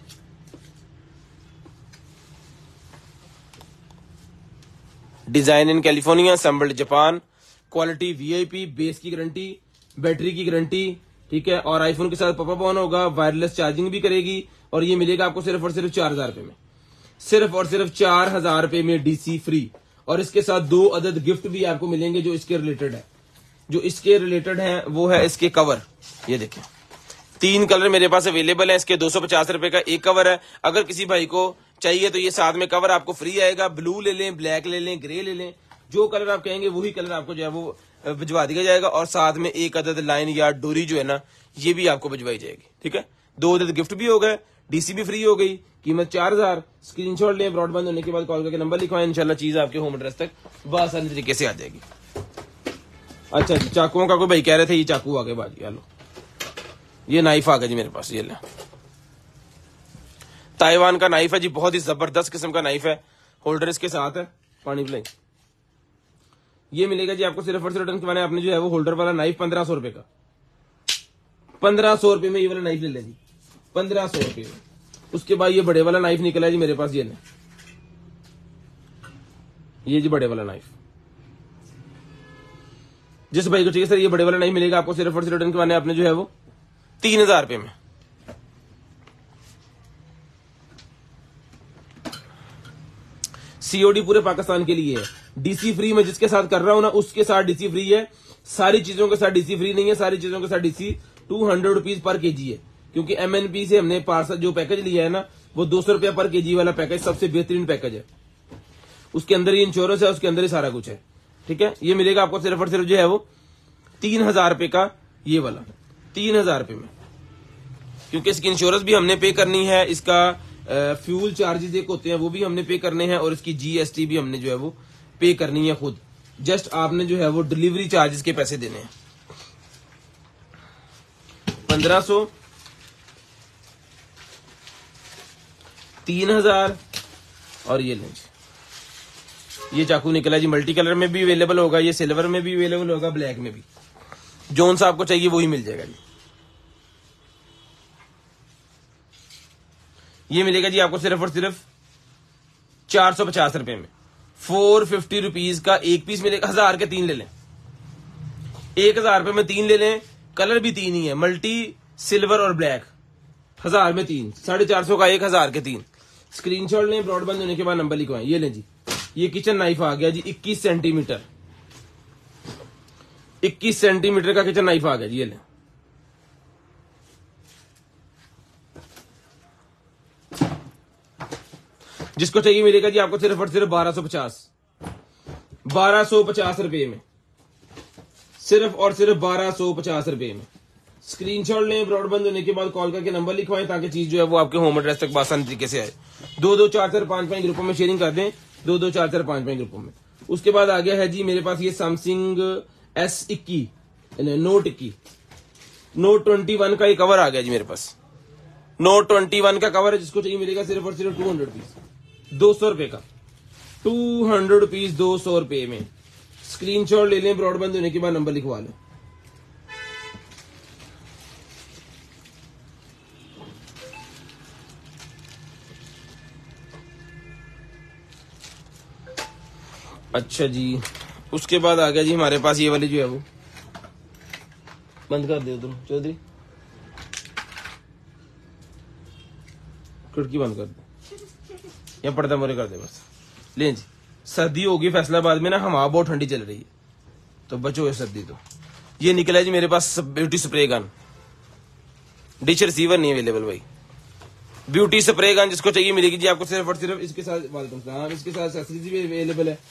Design in California, assembled Japan, quality VIP, base की गारंटी, बैटरी की गारंटी, ठीक है। और आईफोन के साथ पॉपअप ऑन होगा, वायरलेस चार्जिंग भी करेगी। और ये मिलेगा आपको सिर्फ और सिर्फ चार हजार रुपए में, सिर्फ और सिर्फ चार हजार रुपए में डीसी फ्री। और इसके साथ दो अदद गिफ्ट भी आपको मिलेंगे जो इसके रिलेटेड है। जो इसके रिलेटेड है वो है इसके कवर। ये देखें, तीन कलर मेरे पास अवेलेबल है। इसके दो सौ पचास रुपए का एक कवर है। अगर किसी भाई को चाहिए तो ये साथ में कवर आपको फ्री आएगा। ब्लू ले लें, ब्लैक ले लें, ग्रे ले लें, जो कलर आप कहेंगे वही कलर आपको जो है वो भिजवा दिया जाएगा। और साथ में एक अदद लाइन या डोरी जो है ना, ये भी आपको भिजवाई जाएगी, ठीक है। दो अदद गिफ्ट भी हो गए, डीसी भी फ्री हो गई, कीमत चार हजार। स्क्रीनशॉट लें, ब्रॉडबैंड होने के बाद कॉल करके नंबर लिखवाएं, इंशाल्लाह चीज आपके होम एड्रेस तक बआसानी तरीके से आ जाएगी। अच्छा जी, चाकुओं का कोई भाई कह रहे थे, ये चाकू आ गए बाजी, लो ये नाइफ आ गया जी मेरे पास। ये ले, ताइवान का नाइफ है जी, बहुत ही जबरदस्त किस्म का नाइफ है। होल्डर इसके साथ है, पानी पिलाई। ये मिलेगा जी आपको सिर्फ और सिर्फ रिटर्न करवाने आपने जो है वो होल्डर वाला नाइफ पंद्रह सौ रुपए का, पंद्रह सौ रुपए में ये वाला नाइफ ले लें जी, पंद्रह सौ रुपए में। उसके बाद ये बड़े वाला नाइफ निकला है जी मेरे पास, ये ले, ये जी बड़े वाला नाइफ। जिस भाई को चाहिए सर ये बड़े वाला नाइफ मिलेगा आपको सिर्फ और सिर्फ रिटर्न करवाने आपने जो है वो तीन हजार रुपए में। सीओडी पूरे पाकिस्तान के लिए है, डीसी फ्री में जिसके साथ कर रहा हूं ना उसके साथ डीसी फ्री है। सारी चीजों के साथ डीसी फ्री नहीं है, सारी चीजों के साथ DC two hundred rupees per KG है। क्योंकि एमएनपी से हमने पार्सल जो पैकेज लिया है ना वो दो सौ रुपया पर केजी वाला पैकेज सबसे बेहतरीन पैकेज है। उसके अंदर ही इंश्योरेंस है, उसके अंदर ही सारा कुछ है, ठीक है। ये मिलेगा आपको सिर्फ और सिर्फ जो है वो तीन हजार रुपए का, ये वाला तीन हजार रुपए में। क्योंकि इसकी इंश्योरेंस भी हमने पे करनी है, इसका फ्यूल चार्जेस एक होते हैं वो भी हमने पे करने हैं, और इसकी जीएसटी भी हमने जो है वो पे करनी है खुद। जस्ट आपने जो है वो डिलीवरी चार्जेस के पैसे देने हैं। पंद्रह सौ, तीन हजार और ये लें। ये चाकू निकला जी, मल्टी कलर में भी अवेलेबल होगा, ये सिल्वर में भी अवेलेबल होगा, ब्लैक में भी, जोन सा आपको चाहिए वही मिल जाएगा जी। ये मिलेगा जी आपको सिर्फ और सिर्फ चार सौ पचास रुपए में, फोर फिफ्टी रुपीज का एक पीस मिलेगा। हजार के तीन ले लें, एक हजार रुपए में तीन ले लें, कलर भी तीन ही है, मल्टी, सिल्वर और ब्लैक। हजार में तीन, साढ़े चार सौ का एक, हजार के तीन। स्क्रीनशॉट लें, ब्रॉडबैंड होने के बाद नंबर लिखवाएं। ये लें जी, ये किचन नाइफ आ गया जी, इक्कीस सेंटीमीटर, इक्कीस सेंटीमीटर का किचन नाइफ आ गया जी। ये लें, जिसको चाहिए मिलेगा जी आपको सिर्फ और सिर्फ बारह सौ पचास, बारह सौ पचास रुपए में, सिर्फ और सिर्फ बारह सौ पचास रुपए में। स्क्रीनशॉट लें, ब्रॉडबैंड होने के बाद कॉल करके नंबर लिखवाएं ताकि चीज जो है वो आपके होम एड्रेस तक आसान तरीके से आए। दो दो चार चार पांच पांच ग्रुपों में शेयरिंग कर दें, दो दो चार चार पांच पांच ग्रुपों में। उसके बाद आ गया है जी मेरे पास ये सैमसंग एस इक्की नोट इक्की नोट ट्वेंटी वन का ये कवर आ गया जी मेरे पास। नोट ट्वेंटी वन का कवर है, जिसको चाहिए मिलेगा सिर्फ और सिर्फ टू हंड्रेड रुपीज, दो सौ रुपए का, टू हंड्रेड रुपीज दो सौ रुपए में। स्क्रीनशॉट ले लें, ब्रॉडबैंड होने के बाद नंबर लिखवा लें। अच्छा जी, उसके बाद आ गया जी हमारे पास ये वाली जो है वो, बंद कर दे उधर चौधरी, खिड़की बंद कर दे या पर्दा मोरे कर दे बस। ले जी, सर्दी होगी फैसलाबाद में ना, हवा बहुत ठंडी चल रही है तो बचो है सर्दी। तो ये निकला है जी मेरे पास beauty spray gun, dish receiver नहीं अवेलेबल भाई, ब्यूटी स्प्रे गन जिसको चाहिए मिलेगी जी आपको सिर्फ और सिर्फ इसके साथ, वालेकुम सलाम, इसके साथ एक्सेसरीज भी अवेलेबल है,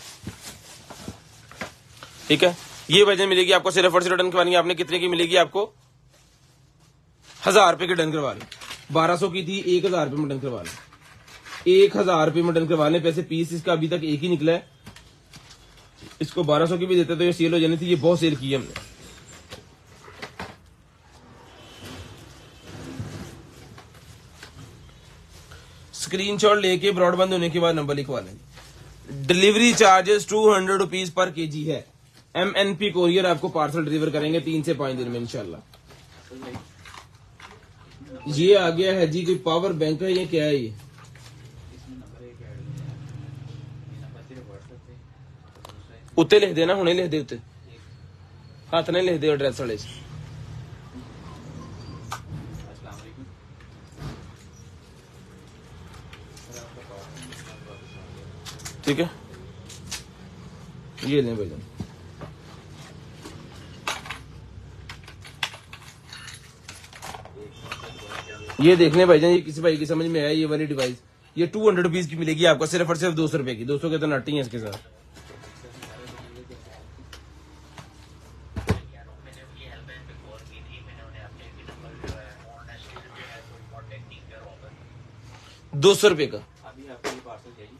ठीक है। ये वजह मिलेगी आपको सिर्फ और सिर्फ डन करवानी है आपने, कितने की मिलेगी आपको, हजार रुपए की डन करवा लें। बारह सौ की थी, एक हजार रुपए में डन करवा लें, एक हजार रुपए में डन करवा लें। पैसे पीस इसका अभी तक एक ही निकला है, इसको बारह सौ की भी देते तो ये सेल हो जानी थी, ये बहुत सेल की है हमने। स्क्रीनशॉट लेके ब्रॉडबैंड होने के बाद नंबर लिखवा लें। Delivery charges two hundred rupees per K G है। एम एन पी कोरियर आपको पार्सल डिलीवर करेंगे तीन से पांच दिन में इंशाल्लाह। ये आ गया है जी, कोई पावर बैंक है, ये क्या है ये? उत्ते लिख देना, हुणे लिख दे उत्ते, हाथ नहीं लिख दे एड्रेस वाले। ठीक है, ये लें भाईजान। ये देख लें भाईजान, ये किसी भाई की समझ में आया ये वाली डिवाइस, ये टू हंड्रेड रुपीज की मिलेगी आपको, सिर्फ और सिर्फ दो सौ रुपए की। दो सौ के तो नट्टी है इसके साथ। दो सौ रुपए का अभी आपको ये पार्सल चाहिए।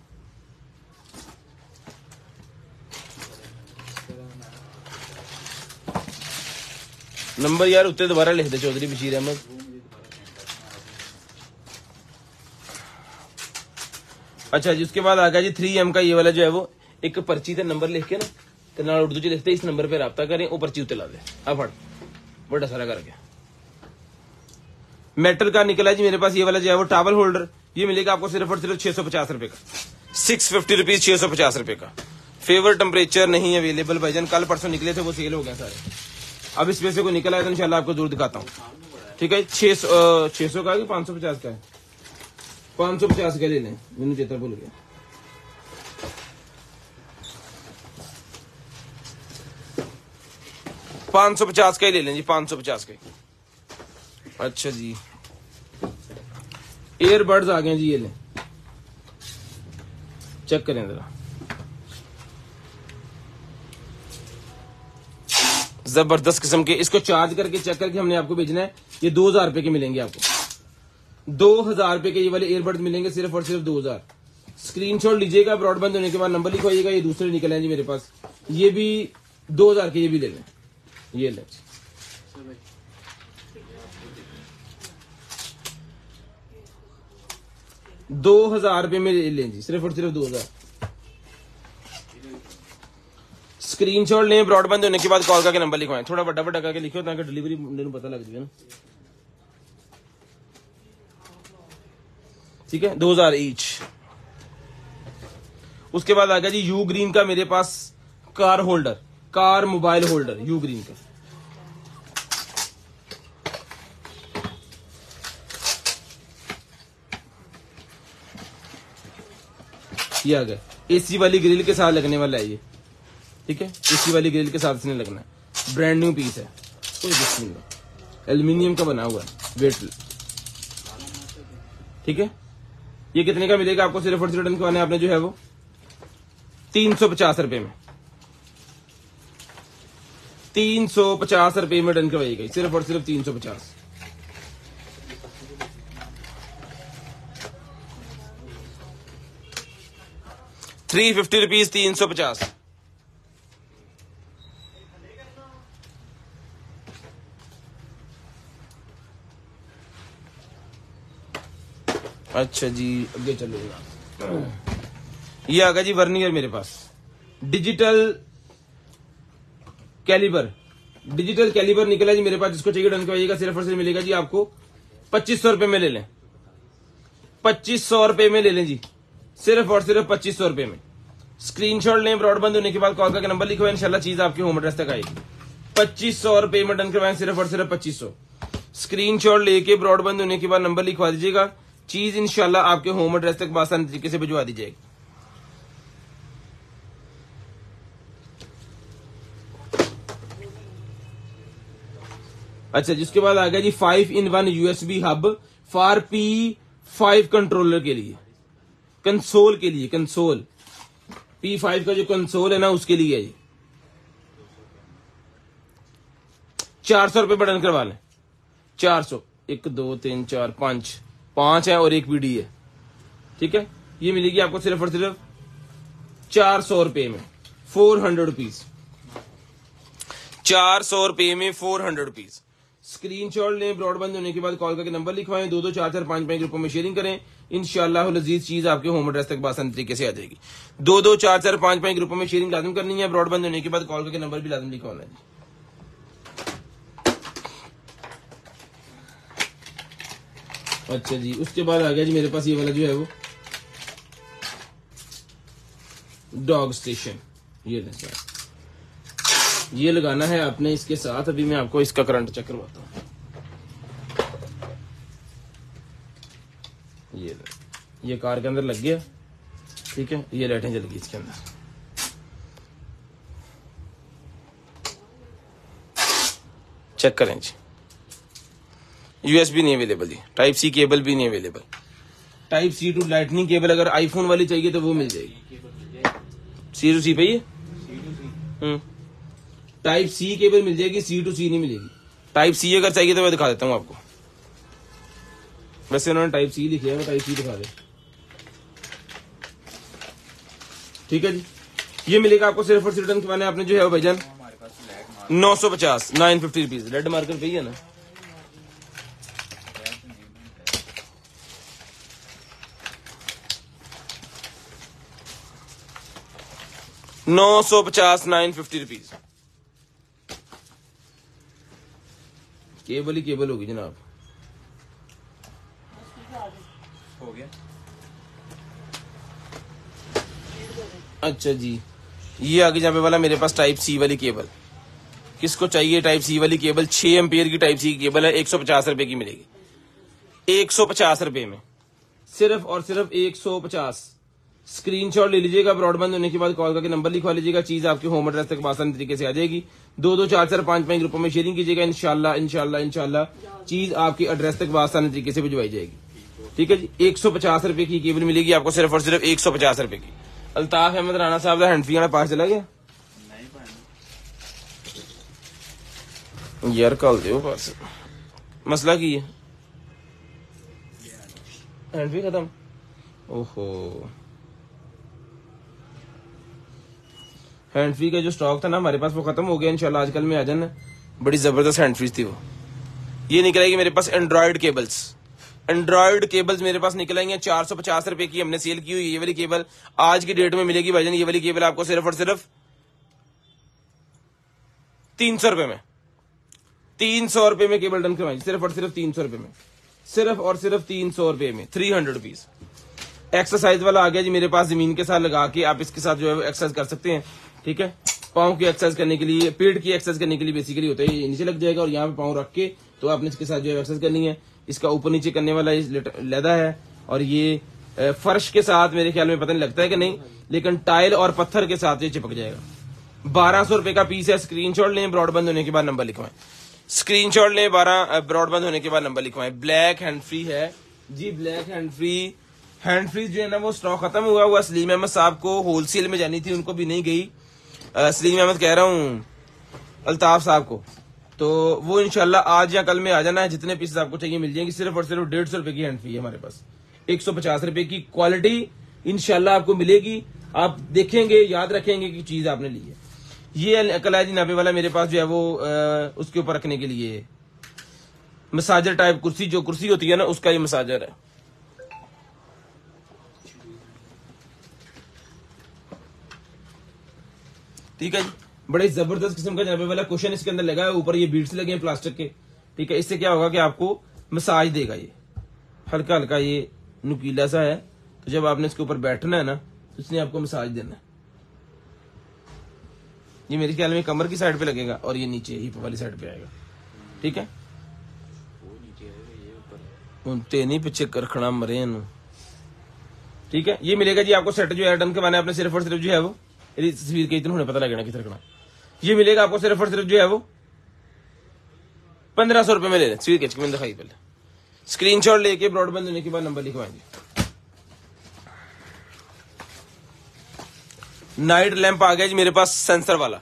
नंबर यार उत्ते दोबारा लिख दे, चौधरी बशीर अहमद। अच्छा जी, उसके बाद आ गया जी थ्री एम का ये वाला जो है वो एक पर्ची थे नंबर लिख के ना, तो ना उर्दू च लिखते इस नंबर पे रब्ता करें, वो पर्ची उत्ते ला दे। अब फट बड़ा सारा करके मेटल का निकला जी मेरे पास ये वाला जो है वो टावल होल्डर, ये मिलेगा आपको सिर्फ और सिर्फ छह सौ पचास रुपए का, सिक्स फिफ्टी रुपीज छह सौ पचास रुपए का। फेवर टेम्परेचर नहीं अवेलेबल भाईजान, कल परसों निकले थे वो सेल हो गए सारे। अब इस पैसे को निकला है तो इंशाल्लाह आपको जरूर दिखाता हूँ। ठीक है, छह सौ छह सौ का पांच सौ पचास का है, पांच सौ पचास का ले लें, मैंने चेता भूल गया। पांच सौ पचास का ही ले लें जी, पांच सौ पचास का ही। अच्छा जी, एयरबड्स आ गए जी, ये लें, चेक करें जरा, जबरदस्त किस्म के। इसको चार्ज करके चेक करके हमने आपको भेजना है। ये दो हजार रुपए के मिलेंगे आपको, दो हजार रुपए के ये वाले एयरबड्स मिलेंगे सिर्फ और सिर्फ दो हजार। स्क्रीनशॉट लीजिएगा, ब्रॉडबैंड होने के बाद नंबर लिखवाइएगा। ये दूसरे निकले हैं जी मेरे पास, ये भी दो हजार के, ये भी ले लें, ये लें। दो हजार रुपए में ले लें जी, सिर्फ और सिर्फ दो हजार। स्क्रीनशॉट लें, ब्रॉडबैंड होने के बाद कॉल करके नंबर लिखवाएं। थोड़ा बड़ा बड़ा करके लिखो ताकि डिलीवरी मुंडे पता लग जाए ना। ठीक है, दो हजार ईच। उसके बाद आ गया जी यू ग्रीन का मेरे पास car holder, car mobile holder Ugreen का। ये आ गया, एसी वाली ग्रिल के साथ लगने वाला है ये। ठीक है, एसी वाली ग्रिल के साथ इसने लगना है, ब्रांड न्यू पीस है, कोई दिक्कत नहीं, एल्यूमिनियम का बना हुआ है, वेट। ठीक है, ये कितने का मिलेगा आपको? सिर्फ और सिर्फ रिटर्न करवाने आपने जो है वो तीन सौ पचास रुपए में, तीन सौ पचास रुपए में रिटर्न करवाइएगा, सिर्फ और सिर्फ तीन सौ पचास। थ्री फिफ्टी रुपीज, तीन सौ पचास। अच्छा जी, आगे चलूंगा। ये आ गया जी वर्नियर मेरे पास, डिजिटल कैलिबर, डिजिटल कैलिबर निकला जी मेरे पास। जिसको चाहिए डन करवाइएगा, सिर्फ और सिर्फ मिलेगा जी आपको पच्चीस सौ रुपए में ले लें, पच्चीस सौ रुपए में ले लें जी, सिर्फ और सिर्फ पच्चीस सौ रुपए में। स्क्रीनशॉट लें, ब्रॉडबैंड होने के बाद कॉल करके नंबर लिखवाएं, इंशाल्लाह चीज आपके होम एड्रेस तक आएगी। पच्चीस सौ रुपए में डन करवाएं, सिर्फ और सिर्फ पच्चीस सौ। स्क्रीनशॉट लेके ब्रॉडबैंड होने के बाद नंबर लिखवा दीजिएगा, चीज इंशाल्लाह आपके होम एड्रेस तक आसान तरीके से भिजवा दी जाएगी। अच्छा, जिसके बाद आ गया जी five in one USB hub for P five controller के लिए, कंसोल के लिए, कंसोल पी फाइव का जो कंसोल है ना उसके लिए है ये। चार सौ रुपए बटन करवा लें, चार सौ, एक दो तीन चार पांच, पांच है और एक पीडी है। ठीक है, ये मिलेगी आपको सिर्फ और सिर्फ चार सौ रुपए में, फोर हंड्रेड रुपीज, चार सौ रुपए में फोर हंड्रेड रुपीज। स्क्रीनशॉट लें, ब्रॉडबैंड होने के बाद कॉल करके नंबर लिखवाएं, दो दो चार चार पांच पांच ग्रुपों में शेयरिंग करें। इंशाल्लाह लजीज चीज आपके होम एड्रेस तक आसान तरीके से आ जाएगी। दो दो चार चार पांच पांच ग्रुपों में शेयरिंग लाजम करनी है। ब्रॉडबैंड होने के बाद कॉल करके नंबर भी लाजम लिखवाना है जी। अच्छा जी, उसके बाद आ गया जी मेरे पास ये वाला जो है वो डॉग स्टेशन। ये ये लगाना है आपने इसके साथ। अभी मैं आपको इसका करंट चेक करवाता हूँ। ये ये कार के अंदर लग गया, ठीक है। ये लाइटें जल गई इसके अंदर। चेक करें जी। यूएसबी नहीं अवेलेबल जी, टाइप सी केबल भी नहीं available. Type C to lightning cable अगर आईफोन वाली चाहिए तो वो मिल जाएगी। सी टू सी पे हम्म टाइप सी केबल मिल जाएगी, सी टू सी नहीं मिलेगी। टाइप सी अगर चाहिए तो मैं दिखा देता हूँ आपको। वैसे उन्होंने टाइप सी लिखी है, मैं टाइप सी दिखा दे। ठीक है जी, ये मिलेगा आपको सिर्फ और सिर्फ रिटर्न करवाने आपने जो है भाईजान नौ सौ पचास nine fifty rupees. Red marker पे ही है ना। नौ सौ पचास नाइन फिफ्टी रुपीज। केबल ही केबल होगी जनाब। हो गया। अच्छा जी, ये आगे जहाँ पे वाला मेरे पास टाइप सी वाली केबल। किसको चाहिए टाइप सी वाली केबल? छह एम्पियर की टाइप सी की केबल है, एक सौ पचास रुपए की मिलेगी। एक सौ पचास रुपए में सिर्फ और सिर्फ एक सौ पचास। स्क्रीनशॉट ले लीजिएगा। ब्रॉडबैंड होने के बाद कॉल करके नंबर लिखवा लीजिएगा। चीज आपके होम एड्रेस तक आसान तरीके से आ जाएगी। दो दो चार चार पांच पांच ग्रुपों में शेयरिंग कीजिएगा। इंशाल्लाह इंशाल्लाह इंशाल्लाह चीज आपके एड्रेस तक आसान तरीके से भिजवाई जाएगी। ठीक है जी, एक सौ पचास रुपए की केबल मिलेगी आपको सिर्फ और सिर्फ एक सौ पचास रुपए की। अल्ताफ अहमद राणा साहब का हैंडफ्री वाला पास चला गया यार। कल दो पास मसला की है, हैंडफ्री खत्म। ओहो, हैंड फ्री का जो स्टॉक था ना हमारे पास वो खत्म हो गया। इंशाल्लाह आजकल में आ जाना। बड़ी जबरदस्त हैंड फ्री थी वो। ये निकलेगी मेरे पास एंड्रॉइड केबल्स। एंड्रॉइड केबल्स मेरे पास निकलेंगे चार सौ पचास रुपए की हमने सेल की हुई। ये वाली केबल आज की डेट में मिलेगी भाईजान। ये वाली केबल आपको सिर्फ और सिर्फ तीन सौ रुपए में तीन सौ रुपए में केबल डन करवाई। सिर्फ और सिर्फ तीन सौ रुपए में सिर्फ और सिर्फ तीन सौ रुपए में थ्री हंड्रेड रुपीज। एक्सरसाइज वाला आ गया जी मेरे पास। जमीन के साथ लगा के आप इसके साथ जो है एक्सरसाइज कर सकते हैं। ठीक है, पाँव की एक्सरसाइज करने के लिए, पेट की एक्सरसाइज करने के लिए बेसिकली होता है। ये नीचे लग जाएगा और यहाँ पे पाँव रख के तो आपने इसके साथ जो है एक्सरसाइज करनी है। इसका ऊपर नीचे करने वाला लेदा है और ये फर्श के साथ मेरे ख्याल में पता नहीं लगता है कि नहीं, लेकिन टाइल और पत्थर के साथ ये चिपक जाएगा। बारह सौ रुपए का पीस है। स्क्रीनशॉट लें, ब्रॉडबैंड होने के बाद नंबर लिखवाएं। स्क्रीनशॉट लें, बारह ब्रॉडबैंड होने के बाद नंबर लिखवाएं। ब्लैक हैंड फ्री है जी, black hand free. Hand free जो है ना वो स्टॉक खत्म हुआ हुआ। सलीम अहमद साहब को होलसेल में जानी थी, उनको भी नहीं गई। सलीम अहमद कह रहा हूँ अल्ताफ साहब को, तो वो इंशाल्लाह आज या कल में आ जाना है। जितने पीसेस आपको चाहिए मिल जाएंगे। सिर्फ और सिर्फ डेढ़ सौ रुपए की हैंड फ्री है हमारे पास। एक सौ पचास रुपए की क्वालिटी इंशाल्लाह आपको मिलेगी। आप देखेंगे, याद रखेंगे कि चीज आपने ली है। ये कलाजी नाबे वाला मेरे पास जो है वो आ, उसके ऊपर रखने के लिए मसाजर टाइप कुर्सी, जो कुर्सी होती है ना उसका ये मसाजर है। ठीक है जी, बड़े जबरदस्त किस्म का जनाबे वाला क्वेश्चन इसके अंदर लगा है। ऊपर ये बीड्स लगे हैं प्लास्टिक के। ठीक है, इससे क्या होगा कि आपको मसाज देगा। ये हल्का हल्का ये नुकीला सा है, तो जब आपने इसके ऊपर बैठना है ना तो इसने आपको मसाज देना है। ये मेरे ख्याल में कमर की साइड पे लगेगा और ये नीचे हिप वाली साइड पे आएगा। ठीक है, उनते नहीं पीछे करखना मरे। ठीक है, ये मिलेगा जी आपको सेट जो है डन करवाना है आपने सिर्फ और सिर्फ जो है वो तस्वीर के इतने पता लगना किधर करना। ये मिलेगा आपको सिर्फ और सिर्फ जो है वो पंद्रह सौ रुपए में ले लें। तस्वीर खींच के मैंने दिखाई पहले। स्क्रीनशॉट लेके ब्रॉडबैंड होने के बाद नंबर लिखवाएंगे। नाइट लैंप आ गया जी मेरे पास सेंसर वाला।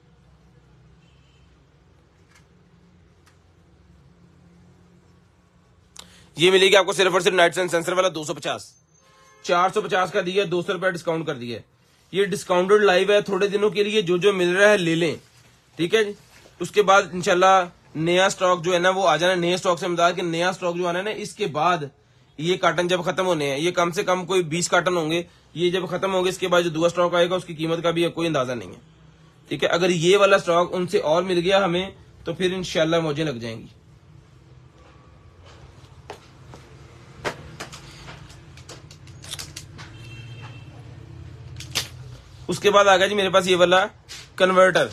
ये मिलेगी आपको सिर्फ और सिर्फ नाइट सेंसर वाला दो सौ पचास। चार सौ पचास का दिया, दो सौ रुपया डिस्काउंट कर दिया। ये डिस्काउंटेड लाइव है थोड़े दिनों के लिए। जो जो मिल रहा है ले लें। ठीक है जी, उसके बाद इंशाल्लाह नया स्टॉक जो है ना वो आ जाना। नए स्टॉक से मदद कि नया स्टॉक जो आना है ना इसके बाद ये कार्टन जब खत्म होने हैं, ये कम से कम कोई बीस कार्टन होंगे, ये जब खत्म होंगे इसके बाद जो दूसरा स्टॉक आएगा उसकी कीमत का भी कोई अंदाजा नहीं है। ठीक है, अगर ये वाला स्टॉक उनसे और मिल गया हमें तो फिर इंशाल्लाह मौजें लग जाएंगी। उसके बाद आ गया जी मेरे पास ये वाला कन्वर्टर,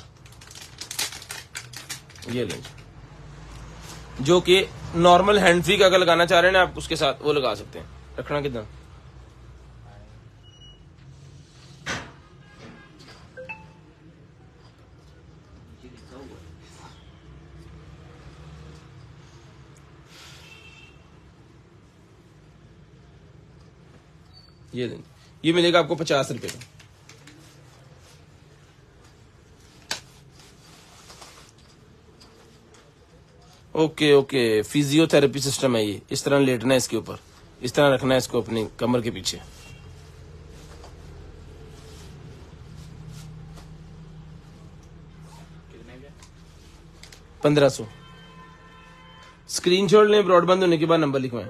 ये ले, जो कि नॉर्मल हैंड फ्री का अगर लगाना चाह रहे हैं ना आप उसके साथ वो लगा सकते हैं। रखना कितना, ये दें, ये मिलेगा आपको पचास रुपए का। ओके ओके, फिजियोथेरेपी सिस्टम है ये, इस तरह लेटना है इसके ऊपर, इस तरह रखना है इसको अपनी कमर के पीछे। पंद्रह सौ। स्क्रीनशॉट लें, ब्रॉडबैंड होने के बाद नंबर लिखवाएं।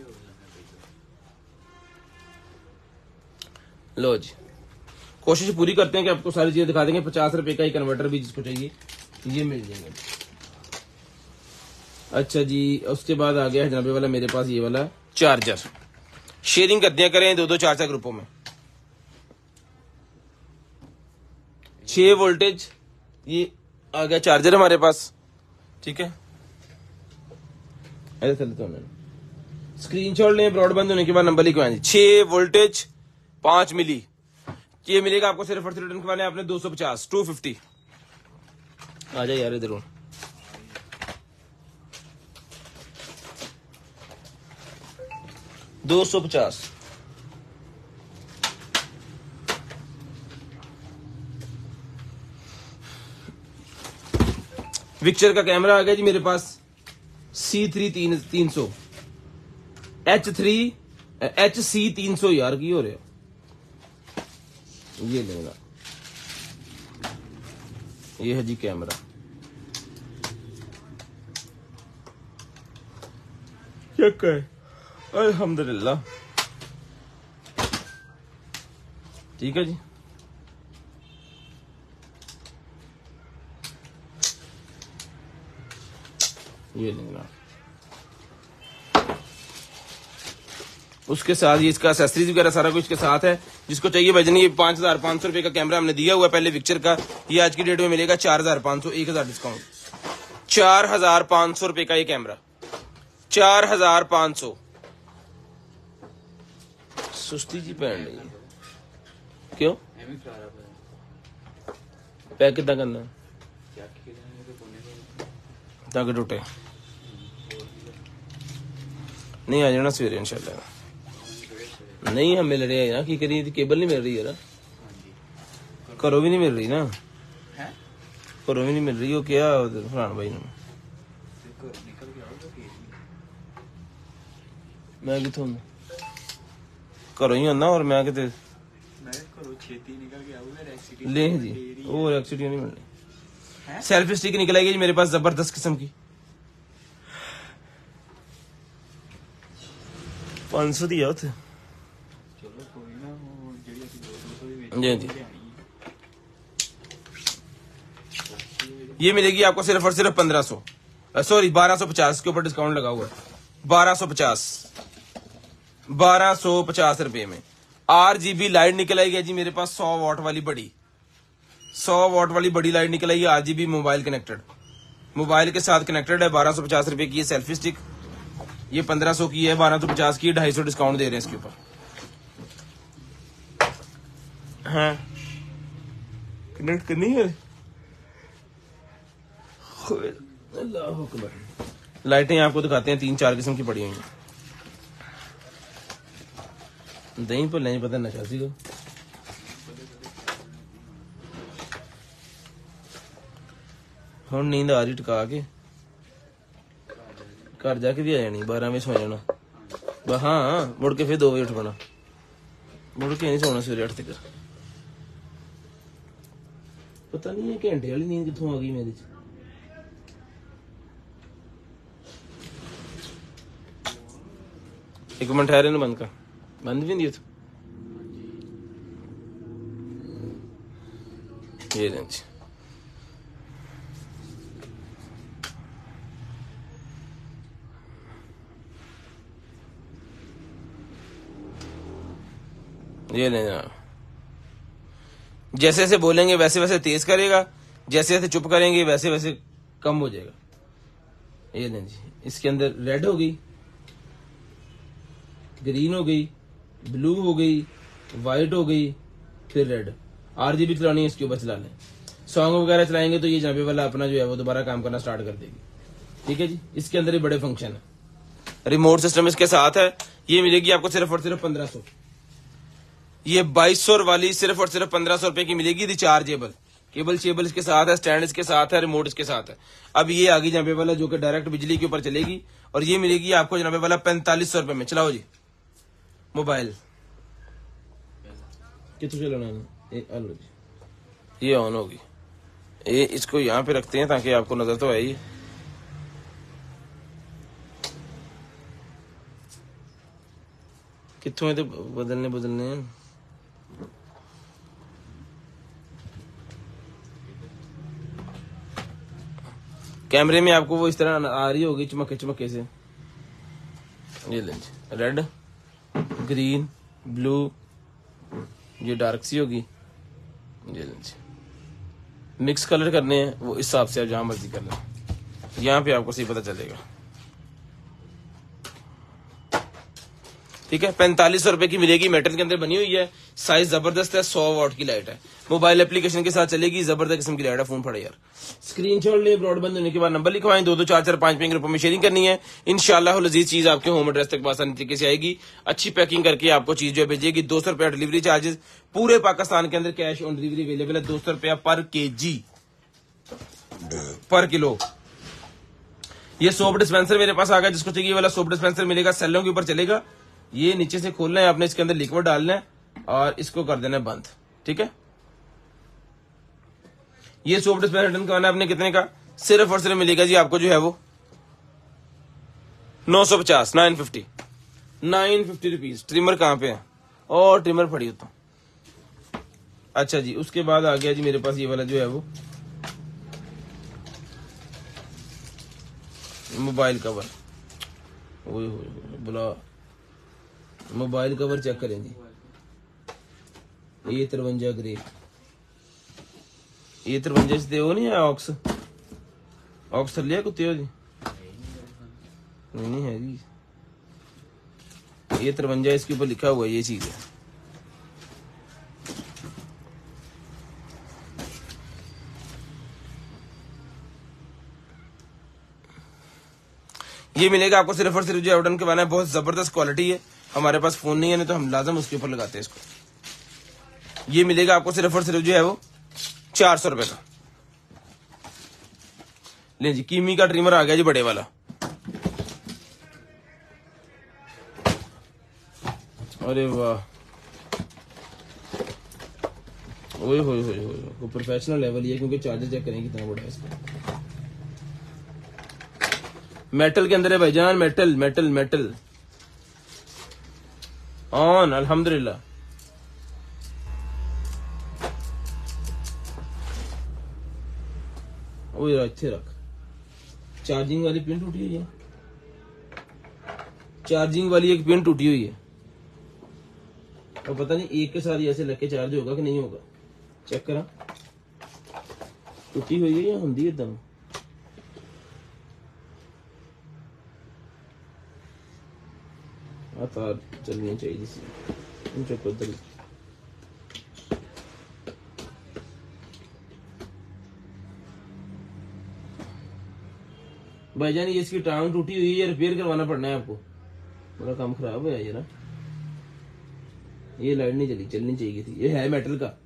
लो जी, कोशिश पूरी करते हैं कि आपको सारी चीजें दिखा देंगे। पचास रुपए का ही कन्वर्टर भी जिसको चाहिए ये मिल जाएंगे। अच्छा जी, उसके बाद आ गया जनाबे वाला मेरे पास ये वाला चार्जर। शेयरिंग कर दिया करें दो दो चार चार ग्रुपों में। छह वोल्टेज ये आ गया चार्जर हमारे पास। ठीक है, ऐसे चलते हैं, स्क्रीनशॉट लें, ब्रॉडबैंड होने के बाद नंबर लिखवाएं। छह वोल्टेज पांच मिली, ये मिलेगा आपको सिर्फ रिटर्न करवाने आपने दो सौ पचास, टू फिफ्टी। आ जाए यार इधर, दो सौ पचास। विक्चर का कैमरा आ गया जी मेरे पास, सी थ्री तीन तीन सौ एच थ्री एच सी तीन सौ। यार की हो रहे ये लेगा, ये है जी कैमरा। चेक है, अल्हम्दुलिल्लाह। ठीक है जी, ये लेना। उसके साथ ये इसका एक्सेसरीज वगैरह सारा कुछ इसके साथ है। जिसको चाहिए भाईजान, ये पांच हजार पांच सौ रुपए का कैमरा हमने दिया हुआ पहले विक्चर का, ये आज की डेट में मिलेगा चार हजार पांच सौ, एक हजार डिस्काउंट, चार हजार पांच सौ रुपए का ये कैमरा, चार हजार पांच सौ। सुस्ती जी पहन रही है क्यों? पैक कितना करना ताकि टूटे नहीं। आ जाना सवेरे इंशाल्लाह। नहीं हम मिल रहे हैं ना, की करी केबल नहीं मिल रही है ना, घरों भी नहीं मिल रही ना, घरों भी नहीं मिल रही। हो क्या फरहान भाई ने, मैं कितों घरों ही होना और मैं किते ले जी, और एक्सीडेंट नहीं मिलनी। सेल्फी स्टिक निकल आएगी मेरे पास जबरदस्त किस्म की, पांच सौ दी उथे जी जी। ये मिलेगी आपको सिर्फ और सिर्फ पंद्रह सौ, सॉरी बारह सौ पचास के ऊपर डिस्काउंट लगा हुआ है, बारह सौ पचास, बारह सौ पचास रुपए में। आर जीबी लाइट निकल आएगी जी मेरे पास, सौ वॉट वाली बड़ी, सौ वॉट वाली बड़ी लाइट निकल आएगी, R GB mobile connected, mobile के साथ कनेक्टेड है। बारह सौ पचास रुपए की ये सेल्फी स्टिक, ये पंद्रह सौ की है, बारह सौ पचास की, ढाई सौ डिस्काउंट दे रहे हैं इसके ऊपर। हाँ कनेक्ट करनी है, अल्लाह अकबर। लाइटें आपको दिखाते हैं, तीन चार किस्म की पड़ी हुई हैं। दही पर नहीं पता नशा सी को हम नींद आ रही टका के, घर जाके भी आ जानी, बारह बजे सो जाना। हाँ मुड़ के फिर दो बजे उठ पाना, मुड़ के नहीं सोना सवेरे अठ तक। पता नहीं है घंटे वाली नींद कितों आ गई मेरे च। एक मिनट ठहरे ना, बंद कर, बंद भी नहीं तो ये रेंज ये ले जनाब। जैसे जैसे बोलेंगे वैसे वैसे तेज करेगा, जैसे जैसे चुप करेंगे वैसे वैसे कम हो जाएगा। ये लें जी, इसके अंदर रेड हो गई, ग्रीन हो गई, ब्लू हो गई, व्हाइट हो गई, फिर रेड। आरजीबी चलानी है इसके ऊपर चला लें। सॉन्ग वगैरह चलाएंगे तो ये जहाँ वाला अपना जो है वो दोबारा काम करना स्टार्ट कर देगी। ठीक है जी, इसके अंदर ही बड़े फंक्शन है। रिमोट सिस्टम इसके साथ है। ये मिलेगी आपको सिर्फ और सिर्फ पंद्रह सौ। ये बाईस सौ वाली सिर्फ और सिर्फ पंद्रह सौ रुपए की मिलेगी रिचार्जेबल। केबल चेबल इसके साथ है, स्टैंड इसके साथ है, रिमोट इसके साथ है। अब ये आगे जनाबे वाला जो कि डायरेक्ट बिजली के ऊपर चलेगी और ये मिलेगी आपको जनाबे वाला पैंतालीस सौ रुपए में। चलाओ जी मोबाइल कितने चलाना है, ये ऑन होगी। ये इसको यहाँ पे रखते हैं ताकि आपको नजर तो आए। ये कितों है तो बदलने बदलने हैं। कैमरे में आपको वो इस तरह आ रही होगी चमके चमके से। ये लेंज रेड, ग्रीन, ब्लू, ये डार्क सी होगी। ये लेंज मिक्स कलर करने हैं वो इस हिसाब से आप जहां मर्जी कर लें। यहाँ पे आपको सही पता चलेगा। ठीक है, पैंतालीस सौ रुपए की मिलेगी। मेटल के अंदर बनी हुई है, साइज जबरदस्त है, सौ वॉट की लाइट है, मोबाइल एप्लीकेशन के साथ चलेगी। जबरदस्त किस्म की लाइट है। फोन फड़े यार, स्क्रीनशॉट ले, ब्रॉडबैंड होने के बाद नंबर लिखवाएं। दो दो चार चार पांच पांच ग्रुपों में शेयरिंग करनी है। इंशाल्लाह लजीज चीज आपके होम एड्रेस तक आसानी तरीके से आएगी। अच्छी पैकिंग करके आपको चीज जो है भेजेगी। दो सौ रुपया डिलीवरी चार्जेस पूरे पाकिस्तान के अंदर कैश ऑन डिलीवरी अवेलेबल है। दो सौ रुपया पर के जी पर किलो। ये सोप डिस्पेंसर मेरे पास आ गया। जिसको चाहिए वाला सोप डिस्पेंसर मिलेगा, सेलों के ऊपर चलेगा। ये नीचे से खोलना है आपने, इसके अंदर लिक्विड डालना है और इसको कर देना है बंद। ठीक है, ये सोप डिस्पेंसर रिटर्न करना है आपने कितने का, सिर्फ और सिर्फ मिलेगा जी आपको जो है वो नौ सौ पचास, nine fifty nine fifty rupees. Trimmer कहां पे है, और ट्रिमर पड़ी होता। अच्छा जी, उसके बाद आ गया जी मेरे पास ये वाला जो है वो मोबाइल कवर। ओए होए बुला, मोबाइल कवर चेक करें जी। ये तिरवंजा ग्रे, ये तिरवंजा से वो नहीं है ऑक्स, ऑक्स लिया कुत्ते हो जी? नहीं नहीं है जी, ये तिरवंजा इसके ऊपर लिखा हुआ है, ये चीज है। ये मिलेगा आपको सिर्फ और सिर्फ जो एवडन के बना है। बहुत जबरदस्त क्वालिटी है। हमारे पास फोन नहीं है, नहीं तो हम लाजम उसके ऊपर लगाते हैं इसको। ये मिलेगा आपको सिर्फ और सिर्फ जो है वो चार सौ रुपए का। ले जी, कीमी का ट्रिमर आ गया जी बड़े वाला। अरे वाह, ओए होए होए होए, प्रोफेशनल लेवल ये, क्योंकि चार्जर चेक करें कितना बड़ा है इसका। मेटल के अंदर है भाईजान, मेटल मेटल मेटल ऑन। अल्हम्दुलिल्लाह। ओ यार अच्छे रख। चार्जिंग वाली पिन टूटी हुई है, चार्जिंग वाली एक पिन टूटी हुई है और पता नहीं एक के साथ ऐसे लग के चार्ज होगा कि नहीं होगा। चेक करा, टूटी हुई है या हुंदी एकदम। तार चलनी चाहिए चक्कर। भाईजान ये इसकी टांग टूटी हुई है, रिपेयर करवाना पड़ना है आपको। बड़ा काम खराब है ये ना, ये लाइट नहीं चली, चलनी चाहिए थी। ये है मेटल का।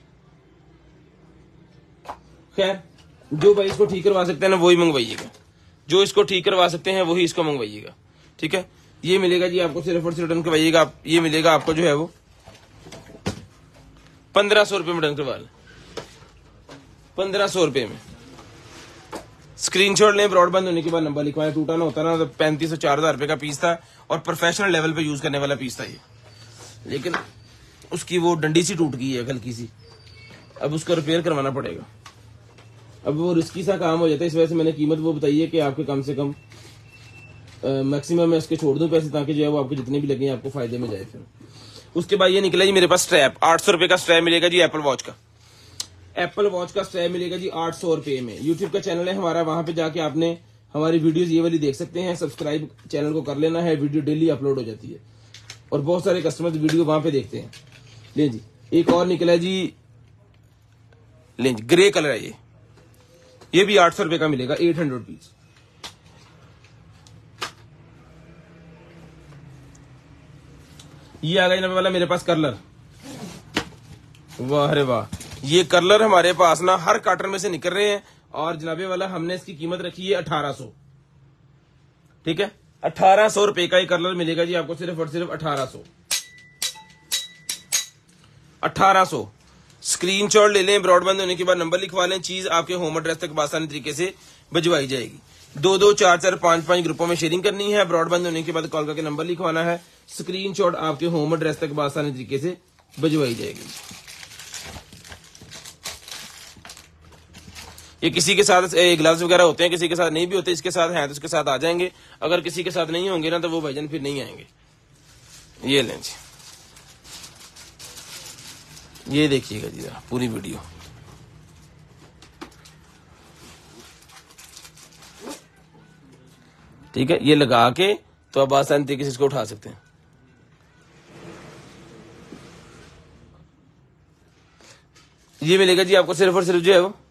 खैर, जो भाई इसको ठीक करवा सकते हैं ना वही मंगवाइएगा, जो इसको ठीक करवा सकते हैं वही इसको मंगवाइएगा। ठीक है, ये मिलेगा जी आपको सिर्फ और सिर्फ रिटर्न करवाइएगा। ये मिलेगा आपको जो है वो पंद्रह सौ रुपए में रिटर्न करवा लें, पंद्रह सौ रुपए में स्क्रीनशॉट लें, ब्रॉडबैंड होने के बाद नंबर लिखवाएं। टूटा ना होता ना तो पैंतीस सौ चार हजार रुपए का पीस था और प्रोफेशनल लेवल पे यूज करने वाला पीस था ये, लेकिन उसकी वो डंडी सी टूट गई है हल्की सी, अब उसका रिपेयर करवाना पड़ेगा। अब वो रिस्की सा काम हो जाता है, इस वजह से मैंने कीमत वो बताई है कि आपके कम से कम मैक्सिमम मैं इसके छोड़ दूं पैसे, ताकि जो है वो आपके जितने भी लगे आपको फायदे में जाए। फिर उसके बाद ये निकला जी मेरे पास स्ट्रैप, आठ सौ रुपए का स्ट्रैप मिलेगा जी एप्पल वॉच का। एप्पल वॉच का स्ट्रैप मिलेगा जी आठ सौ रुपए में। यूट्यूब का चैनल है हमारा, वहां पे जाके आपने हमारी वीडियोस ये वाली देख सकते हैं। सब्सक्राइब चैनल को कर लेना है, वीडियो डेली अपलोड हो जाती है और बहुत सारे कस्टमर्स वीडियो वहां पे देखते हैं। ले जी एक और निकला जी, ले जी ग्रे कलर है ये ये भी आठ सौ रुपए का मिलेगा, एट हंड्रेड पीस। ये आ गया जनाबे वाला मेरे पास कर्लर, वाह अरे वाह, ये कर्लर हमारे पास ना हर कार्टन में से निकल रहे हैं और जनाबे वाला हमने इसकी कीमत रखी है अठारह सौ। ठीक है, अठारह सौ रुपए का ये कर्लर मिलेगा जी आपको, सिर्फ और सिर्फ अठारह सौ अठारह सौ। स्क्रीनशॉट ले लें, ब्रॉडबैंड होने के बाद नंबर लिखवा लें, चीज आपके होम एड्रेस तक आसानी तरीके से भिजवाई जाएगी। दो दो चार चार पांच पांच ग्रुपों में शेयरिंग करनी है। ब्रॉडबैंड होने के बाद कॉल करके नंबर लिखवाना है, स्क्रीनशॉट आपके होम एड्रेस तक आसानी तरीके से भिजवाई जाएगी। ये किसी के साथ ग्लव्स वगैरह होते हैं, किसी के साथ नहीं भी होते, इसके साथ हैं तो इसके साथ आ जाएंगे, अगर किसी के साथ नहीं होंगे ना तो वो भाईजान फिर नहीं आएंगे। ये लें जी, ये देखिएगा जी पूरी वीडियो। ठीक है, ये लगा के तो आप आसानी तरीके से इसको उठा सकते हैं। ये मिलेगा जी आपको सिर्फ और सिर्फ जो है वो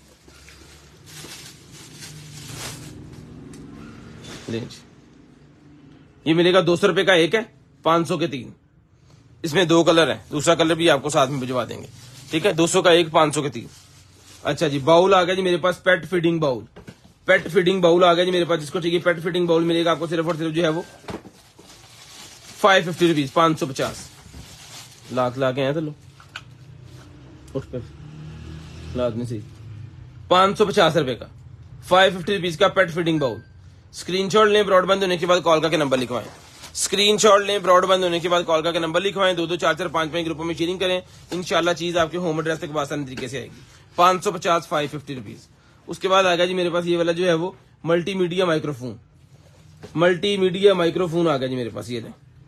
ये मिलेगा दो सौ रुपए का एक है, पांच सौ के तीन। इसमें दो कलर है, दूसरा कलर भी आपको साथ में भिजवा देंगे। ठीक है, दो सौ का एक, पांच सौ के तीन। अच्छा जी, बाउल आ गया जी मेरे पास, pet feeding bowl. Pet feeding bowl आ गया जी मेरे पास, जिसको चाहिए पेट फीडिंग बाउल मिलेगा आपको सिर्फ और सिर्फ जो है वो फाइव फिफ्टी रुपीज, पांच सौ पचास। लाख ला के आए तो लो उठ कर लाख नहीं सही, पांच सौ पचास रुपए का फाइव फिफ्टी रुपीज का पेट फीडिंग बाउल। स्क्रीनशॉट लें, ब्रॉडबैंड होने के बाद कॉल करके नंबर लिखवाएं। स्क्रीनशॉट लें, ब्रॉडबैंड होने के बाद कॉल करके नंबर लिखवाएं। दो दो चार चार पांच पांच ग्रुपों में शेयरिंग करें, इंशाल्लाह चीज आपके होम एड्रेस तक आसानी तरीके से आएगी। पांच सौ पचास, फाइव फिफ्टी रुपीज। उसके बाद आ गया जी मेरे पास ये वाला जो है वो मल्टीमीडिया माइक्रोफोन। मल्टीमीडिया माइक्रोफोन आ गया जी मेरे पास, ये लें।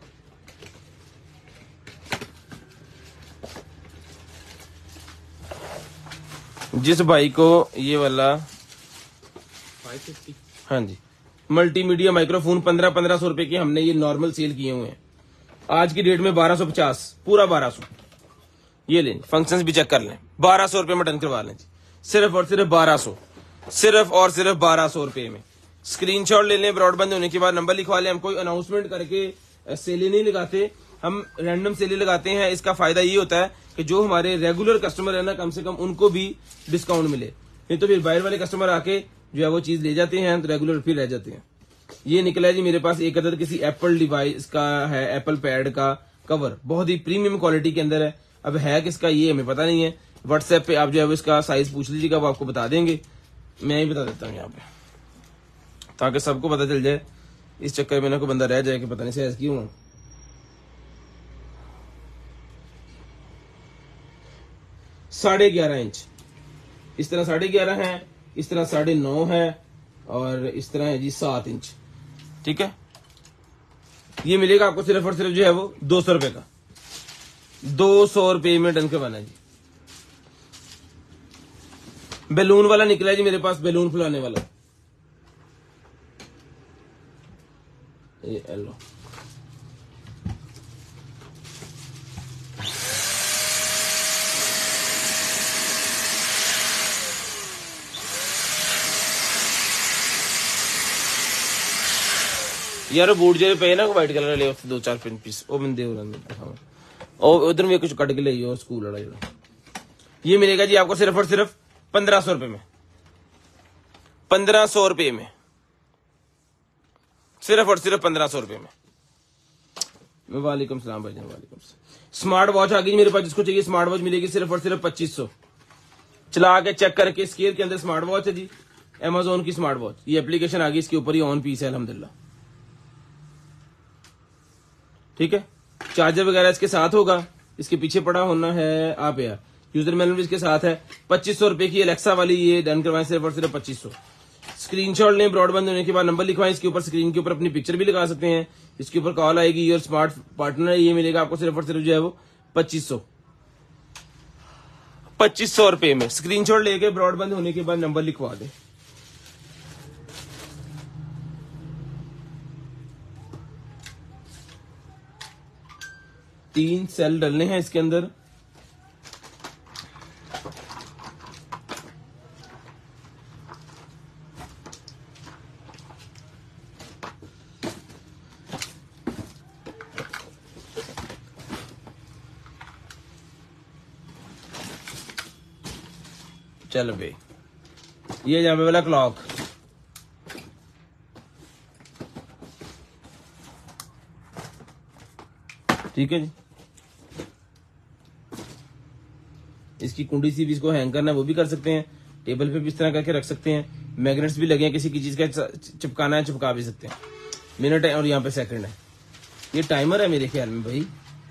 जिस भाई को ये वाला फाइव फिफ्टी, हाँ जी, मल्टीमीडिया माइक्रोफोन पंद्रह पंद्रह सौ रुपए की हमने ये नॉर्मल सेल किए हुए हैं, आज की डेट में बारह सौ पचास, पूरा बारह सौ। ये लें, फंक्शंस भी चेक कर लें, बारह सौ रुपए में डन करवा लें जी, सिर्फ और सिर्फ बारह सौ, सिर्फ और सिर्फ बारह सौ रुपए में। स्क्रीनशॉट ले लें, ब्रॉडबैंड होने के बाद नंबर लिखवा लें। हम कोई अनाउंसमेंट करके सेलें नहीं लगाते, हम रैंडम सेलें लगाते हैं। इसका फायदा ये होता है कि जो हमारे रेगुलर कस्टमर है ना, कम से कम उनको भी डिस्काउंट मिले, नहीं तो फिर बाहर वाले कस्टमर आके जो है वो चीज ले जाते हैं तो रेगुलर फिर रह जाते हैं। ये निकला है जी मेरे पास एक अदर किसी एप्पल डिवाइस का है, एप्पल पैड का कवर, बहुत ही प्रीमियम क्वालिटी के अंदर है। अब है किसका ये हमें पता नहीं है, व्हाट्सएप पे आप जो है वो इसका साइज पूछ लीजिएगा, वो आपको बता देंगे। मैं ही बता देता हूँ यहाँ पे, ताकि सबको पता चल जाए, इस चक्कर में ना कोई बंदा रह जाए कि पता नहीं साइज क्यों। साढ़े ग्यारह इंच, इस तरह साढ़े ग्यारह है, इस तरह साढ़े नौ है और इस तरह है जी सात इंच। ठीक है, ये मिलेगा आपको सिर्फ और सिर्फ जो है वो दो सौ रुपए का, दो सौ रुपए में डन करवाना जी। बैलून वाला निकला है जी मेरे पास, बैलून फुलाने वाला, ये लो। यार बूट जो पे ना व्हाइट कलर ले दो चार पिन पीस वो बंदे और उधर में कुछ कट के ले और स्कूल वाला जो ये मिलेगा जी आपको सिर्फ और सिर्फ पंद्रह सौ रुपए में, पंद्रह सौ रुपए में, सिर्फ और सिर्फ पंद्रह सौ रुपए में। वालेकुम सलाम भाई, वालेकुम सलाम। स्मार्ट वॉच आ गई मेरे पास, जिसको चाहिए स्मार्ट वॉच मिलेगी सिर्फ और सिर्फ पच्चीस सौ। चला के चेक करके स्केल के अंदर स्मार्ट वॉच है जी, अमेजोन की स्मार्ट वॉच, ये एप्लीकेशन आ गई, इसके ऊपर ही ऑन पीस है अल्हम्दुलिल्लाह। ठीक है, चार्जर वगैरह इसके साथ होगा, इसके पीछे पड़ा होना है आप यार, यूजर मैनुअल भी इसके साथ है। पच्चीस सौ रुपए की एलेक्सा वाली ये डन करवाएं सिर्फ और सिर्फ पच्चीस सौ। स्क्रीनशॉट लें, ब्रॉडबैंड होने के बाद नंबर लिखवाएं, इसके ऊपर स्क्रीन के ऊपर अपनी पिक्चर भी लगा सकते हैं, इसके ऊपर कॉल आएगी योर स्मार्ट पार्टनर, ये मिलेगा आपको सिर्फ और सिर्फ जो है वो पच्चीस सौ पच्चीस सौ रुपए में। स्क्रीनशॉट लेके ब्रॉडबैंड होने के बाद नंबर लिखवा दें। तीन सेल डलने हैं इसके अंदर, चल बे, ये जहाँ पे वाला क्लॉक, ठीक है जी। इसकी कुंडी सी भी इसको हैंग करना है वो भी कर सकते हैं, टेबल पे भी इस तरह करके रख सकते हैं, मैग्नेट्स भी लगे हैं, किसी की चीज का चिपकाना है चिपका भी सकते हैं। मिनट है और यहाँ पे सेकंड है, ये टाइमर है मेरे ख्याल में भाई।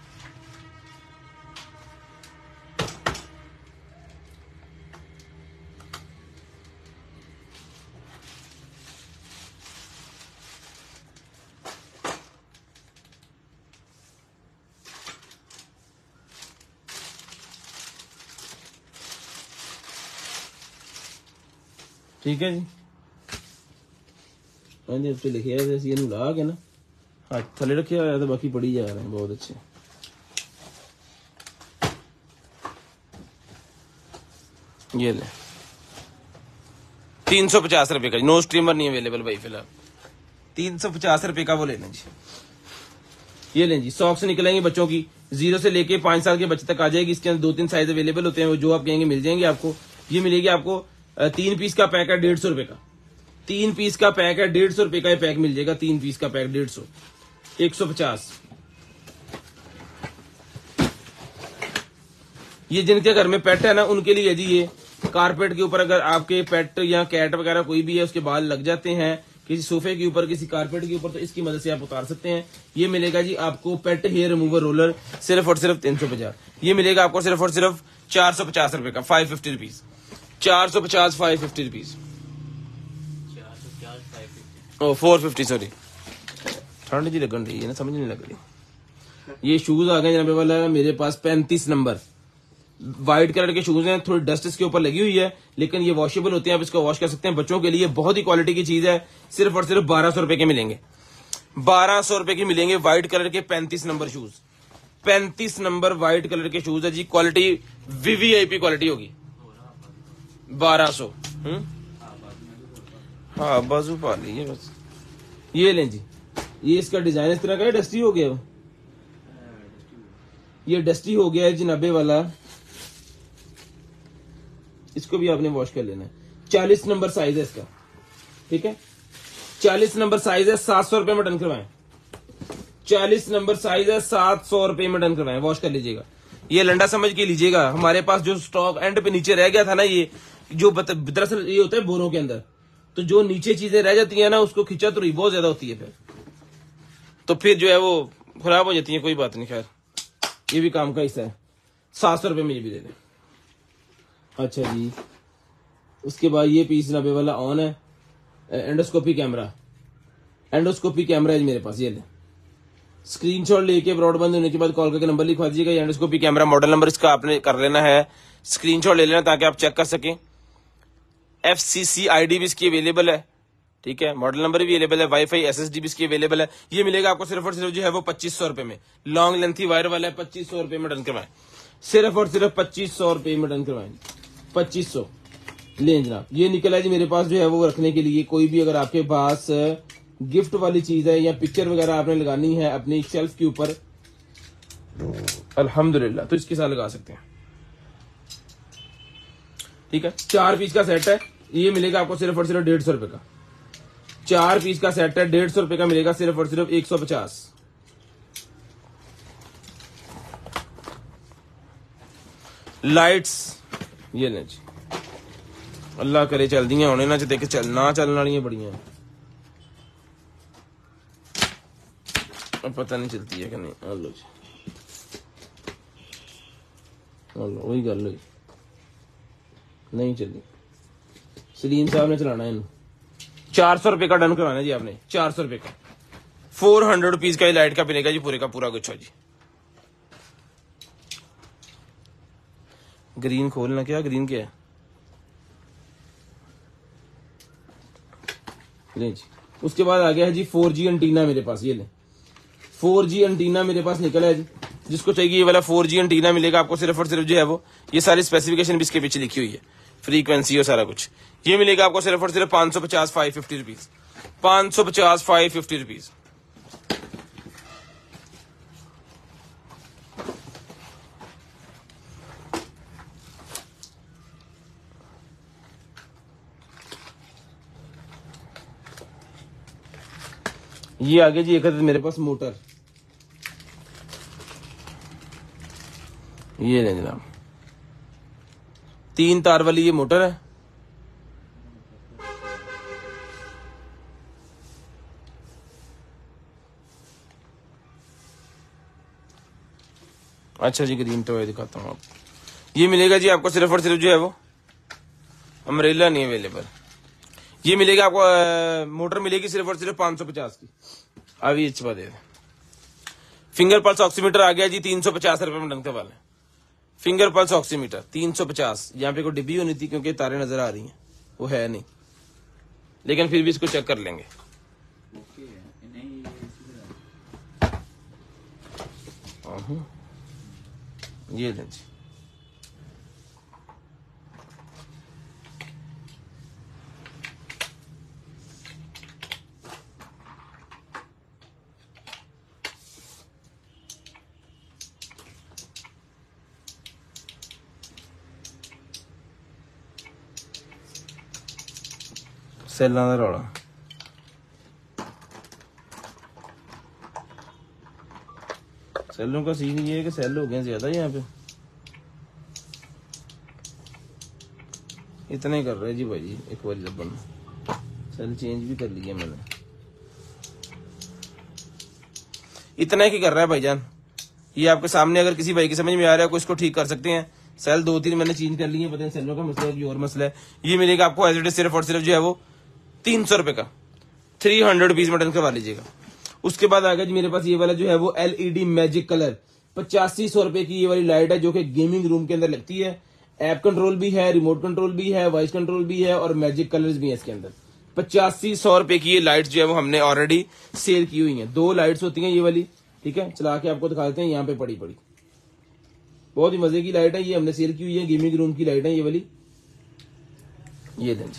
ठीक है जी, हाँ जी, उससे लिखे जैसे ये ला के ना हाथ थले रखे हुआ तो बाकी पड़ी जा रहे हैं, बहुत अच्छे। ये ले तीन सौ पचास रुपए का, नो स्ट्रीमर नहीं अवेलेबल भाई फिलहाल, तीन सौ पचास रुपए का वो लेना जी। ये लें जी, सॉक्स निकलेंगे बच्चों की, जीरो से लेके पांच साल के बच्चे तक आ जाएगी। इसके अंदर दो तीन साइज अवेलेबल होते हैं, वो जो आप कहेंगे मिल जाएंगे आपको। ये मिलेगी आपको तीन पीस का पैक है डेढ़ सौ रुपए का, तीन पीस का पैक है डेढ़ सौ रुपए का, ये पैक मिल जाएगा, तीन पीस का पैक डेढ़ सौ, एक सौ पचास। ये जिनके घर में पेट है ना उनके लिए जी, ये कारपेट के ऊपर अगर आपके पेट या कैट वगैरह कोई भी है उसके बाल लग जाते हैं किसी सोफे के ऊपर किसी कारपेट के ऊपर, तो इसकी मदद से आप उतार सकते हैं। ये मिलेगा जी आपको पेट हेयर रिमूवर रोलर सिर्फ और सिर्फ तीन सौ पचास। ये मिलेगा आपको सिर्फ और सिर्फ चार सौ पचास रुपए का, फाइव फिफ्टी रुपीज, चार सौ पचास five fifty rupees, oh four fifty sorry, ठंड जी लगन रही है ना, समझ नहीं लग रही। ये शूज आ गए जनाबे वाला मेरे पास पैंतीस नंबर, व्हाइट कलर के शूज हैं, थोड़ी डस्ट इसके ऊपर लगी हुई है लेकिन ये वॉशेबल होते हैं, आप इसको वॉश कर सकते हैं। बच्चों के लिए बहुत ही क्वालिटी की चीज है, सिर्फ और सिर्फ बारह सौ रुपए के मिलेंगे, बारह सौ रुपए के मिलेंगे व्हाइट कलर के पैंतीस नंबर शूज, पैंतीस नंबर व्हाइट कलर के शूज है जी, क्वालिटी वीवीआईपी क्वालिटी होगी, बारह सौ। हाँ बाजू पा ली है बस। ये लें जी, ये इसका डिजाइन इस तरह का है, डस्टी हो गया, ये डस्टी हो गया है जी नब्बे वाला, इसको भी आपने वॉश कर लेना है। चालीस नंबर साइज है इसका, ठीक है, चालीस नंबर साइज है, सात सौ रुपए में डन करवाएं, चालीस नंबर साइज है, सात सौ रुपए में डन करवाएं, वॉश कर लीजिएगा। ये लंडा समझ के लीजिएगा, हमारे पास जो स्टॉक एंड पे नीचे रह गया था ना, ये जो दरअसल ये होता है बोरों के अंदर, तो जो नीचे चीजें रह जाती है ना उसको खिंचा तो बहुत ज्यादा होती है, फिर तो फिर जो है वो खराब हो जाती है। कोई बात नहीं, खैर ये भी काम का हिस्सा है। सात सौ रुपए में ये भी दे दें। अच्छा जी, उसके बाद ये पीस नब्बे वाला ऑन है, एंडोस्कोपी कैमरा, एंडोस्कोपी कैमरा है मेरे पास, ये ले स्क्रीनशॉट लेके ब्रॉडबैंड होने के बाद कॉल करके नंबर लिखवा दीजिएगा। एंडोस्कोपी कैमरा मॉडल नंबर इसका आपने कर लेना है, स्क्रीनशॉट ले लेना ताकि आप चेक कर सकें। F C C I D भी इसकी अवेलेबल है, ठीक है, मॉडल नंबर भी अवेलेबल है, वाईफाई एस एस डी भी इसकी अवेलेबल है। ये मिलेगा आपको सिर्फ और सिर्फ जो है वो पच्चीस सौ रुपए में, लॉन्ग लेंथी वायर वाला है, पच्चीस सौ रुपए में डन करवाएं, सिर्फ और सिर्फ पच्चीस सौ रुपए में डन करवाएं, पच्चीस सौ लें जनाब। ये निकला है जी मेरे पास जो है वो रखने के लिए, कोई भी अगर आपके पास गिफ्ट वाली चीज है या पिक्चर वगैरह आपने लगानी है अपनी शेल्फ के ऊपर अल्हम्दुलिल्लाह तो इसके साथ लगा सकते हैं, ठीक है। चार पीस का सेट है, ये मिलेगा आपको सिर्फ और सिर्फ डेढ़ सौ रुपए का, चार पीस का सेट है, डेढ़ सौ रुपए का मिलेगा, सिर्फ और सिर्फ एक सौ पचास। लाइट्स ये लें जी, अल्लाह करे चल दियां होने ना देख चल ना चलने वाली बड़ियां पता नहीं चलती है कि नहीं। हेलो जी हेलो वही गल हुई नहीं चली। सलीम साहब ने चलाना है इन चार सौ रुपए का डन करवाना जी आपने। चार सौ रुपए का फोर हंड्रेड रुपीज का ही लाइट का मिलेगा जी पूरे का पूरा गुच्छा जी। ग्रीन खोलना क्या ग्रीन क्या है नहीं जी। उसके बाद आ गया है जी फोर जी एंटीना मेरे पास। ये ले फोर जी एंटीना मेरे पास निकला है जी। जिसको चाहिए ये वाला फोर जी एंटीना मिलेगा आपको सिर्फ और सिर्फ जो है वो ये सारी स्पेसिफिकेशन भी इसके पीछे लिखी हुई है फ्रीक्वेंसी और सारा कुछ। ये मिलेगा आपको सिर्फ और सिर्फ पांच सौ पचास फाइव फिफ्टी रुपीज पांच सौ पचास फाइव फिफ्टी रुपीज। ये आगे जी एक मेरे पास मोटर ये ले जनाब तीन तार वाली ये मोटर है। अच्छा जी ग्रीन तो दिखाता हूँ आपको। ये मिलेगा जी आपको सिर्फ और सिर्फ जो है वो अम्ब्रेला नहीं अवेलेबल। ये मिलेगा आपको आ, मोटर मिलेगी सिर्फ और सिर्फ पांच सौ पचास की। अभी इच्छा दे फिंगर पल्स ऑक्सीमीटर आ गया जी तीन सौ पचास रुपए में डंके वाले। फिंगर पल्स ऑक्सीमीटर तीन सौ पचास। यहाँ पे कोई डिब्बी होनी थी क्योंकि तारे नजर आ रही हैं वो है नहीं लेकिन फिर भी इसको चेक कर लेंगे। ये लें जी सैलों का रौला सैलों का सीन ये है कि सेल हो गए ज्यादा यहाँ पे इतना ही कर रहे जी भाई जी। एक बार जब बना सेल चेंज भी कर लिया मैंने इतना ही कर रहा है भाईजान। ये आपके सामने अगर किसी भाई की समझ में आ रहा है को इसको ठीक कर सकते हैं। सेल दो तीन मैंने चेंज कर लिए पता नहीं सेलों का मसला है और मसला है। ये मिलेगा आपको एज इट इज सिर्फ और सिर्फ जो है वो तीन सौ रुपए का थ्री हंड्रेड रुपीज में डन करवा लीजिएगा। उसके बाद आ गया जी मेरे पास ये वाला जो है वो एलईडी मैजिक कलर पचासी सौ रुपए की ये वाली लाइट है जो कि गेमिंग रूम के अंदर लगती है। ऐप कंट्रोल भी है रिमोट कंट्रोल भी है वॉइस कंट्रोल भी है और मैजिक कलर्स भी है इसके अंदर। पचासी सौ रुपए की ये लाइट जो है वो हमने ऑलरेडी सेल की हुई है। दो लाइट्स होती हैं ये वाली ठीक है। चला के आपको दिखा देते हैं। यहाँ पे पड़ी पड़ी बहुत ही मजे की लाइट है। ये हमने सेल की हुई है गेमिंग रूम की लाइट है ये वाली। ये दें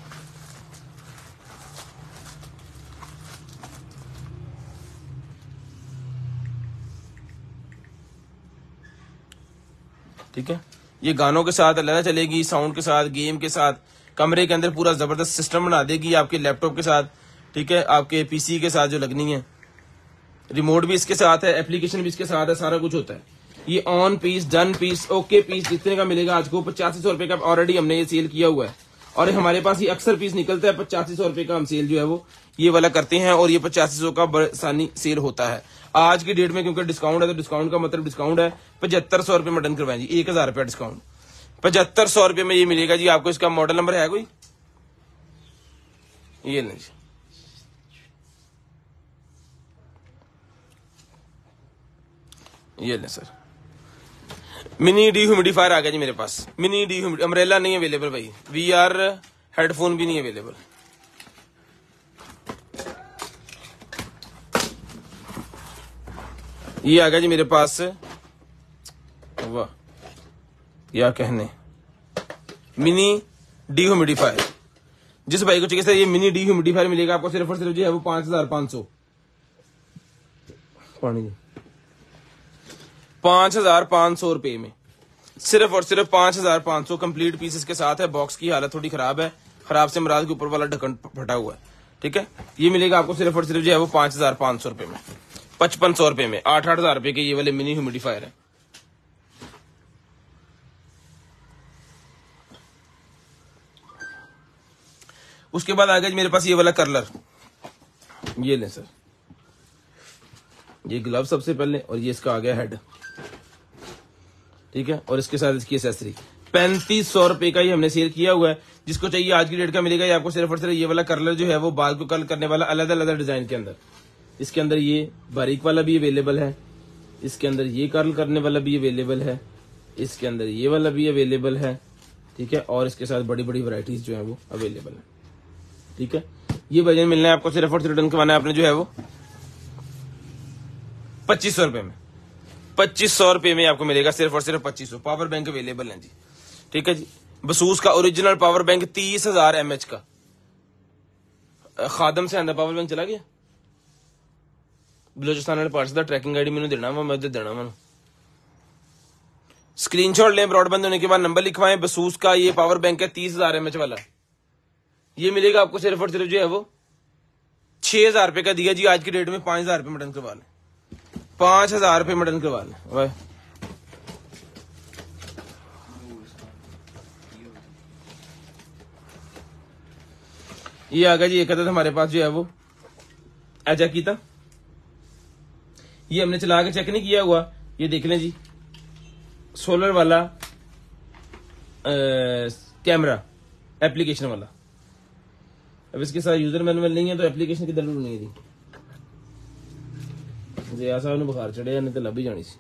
ठीक है। ये गानों के साथ अलग चलेगी साउंड के साथ गेम के साथ कमरे के अंदर पूरा जबरदस्त सिस्टम बना देगी आपके लैपटॉप के साथ ठीक है। आपके पीसी के साथ जो लगनी है रिमोट भी इसके साथ है एप्लीकेशन भी इसके साथ है सारा कुछ होता है। ये on piece done piece okay piece जितने का मिलेगा आज को पचासी सौ रुपए का ऑलरेडी हमने ये सेल किया हुआ है और हमारे पास ये अक्सर पीस निकलता है पचासी सौ रुपए का हम सेल जो है वो ये वाला करते हैं और ये पचासी सौ का आसानी सेल होता है आज की डेट में क्योंकि डिस्काउंट है तो डिस्काउंट का मतलब डिस्काउंट है। पचहत्तर सौ रुपए में डन करवाएं जी एक हजार रुपया डिस्काउंट पचहत्तर सौ रुपए में ये मिलेगा जी आपको। इसका मॉडल नंबर है कोई ये नहीं जी ये ले सर मिनी डी ह्यूमिडिफायर आ गया जी मेरे पास। मिनी डी ह्यूमिड अम्ब्रेला नहीं अवेलेबल भाई। वी आर हेडफोन भी नहीं अवेलेबल। ये आ गया जी मेरे पास वाह या कहने मिनी डी ह्यूमिडिफायर। जिस भाई को चाहिए सर ये मिनी डी ह्यूमिडिफायर मिलेगा आपको सिर्फ और सिर्फ जो है वो पांच हजार पांच सौ पानी पांच हजार पांच सौ रुपए में सिर्फ और सिर्फ पांच हजार पांच सौ कंप्लीट पीसेस के साथ है। बॉक्स की हालत थोड़ी खराब है खराब से मराद के ऊपर वाला ढक्कन फटा हुआ है ठीक है। ये मिलेगा आपको सिर्फ और सिर्फ जो है वो पांच हजार पांच सौ रुपए में पचपन सौ रुपए में आठ आठ हजार रुपए के ये वाले मिनी ह्यूमिडिफायर है। उसके बाद आ गया मेरे पास ये वाला कर्लर, ये लें सर, ये ग्लव सबसे पहले, और ये इसका आ गया हेड, ठीक है, और इसके साथ इसकी एसेसरी। पैंतीस सौ रुपए का ये हमने सेल किया हुआ है। जिसको चाहिए आज की डेट का मिलेगा। ये आपको सिर्फ और सिर्फ ये वाला कर्लर जो है वो बाल को कर्ल करने वाला अलग अलग डिजाइन के अंदर, इसके अंदर ये बारीक वाला भी अवेलेबल है, इसके अंदर ये कर्ल करने वाला भी अवेलेबल है, इसके अंदर ये वाला भी अवेलेबल है, ठीक है, और इसके साथ बड़ी बड़ी वैरायटीज जो है वो अवेलेबल है, ठीक है। ये वजन मिलना है आपको सिर्फ और सिर्फ रिटर्न करवाना है आपने जो है वो पच्चीस सौ रुपए में, पच्चीस सौ रुपए में आपको मिलेगा सिर्फ और सिर्फ पच्चीस सौ। पावर बैंक अवेलेबल है जी, ठीक है जी। बसूस का ओरिजिनल पावर बैंक तीस हजार एम एच का, खादम से आंदा पावर बैंक चला गया। बलोचिस्तान वाले पार्ट्स का ट्रैकिंग आईडी मैंने देना वा, मैं देना मैं स्क्रीनशॉट लें। ब्रॉडबैंड होने के बाद नंबर लिखवाएं। बसूस का ये पावर बैंक है तीस हजार एम एच वाला, ये मिलेगा आपको सिर्फ और सिर्फ जो है वो छह हजार रुपए का दिया जी। आज की डेट में पांच हजार रुपए में डन करवा लें, पांच हजार रुपए में डन करवा लें भाई। ये आ गया जी एक अदद हमारे पास जो है वो ऐजा की था, ये हमने चला के चेक नहीं किया हुआ, ये देख लें जी, सोलर वाला कैमरा एप्लीकेशन वाला। अब इसके साथ यूजर मैनुअल नहीं है तो एप्लीकेशन की जरूरत नहीं थी। ऐसा बुखार चढ़े नहीं तो लब ही जानी सी।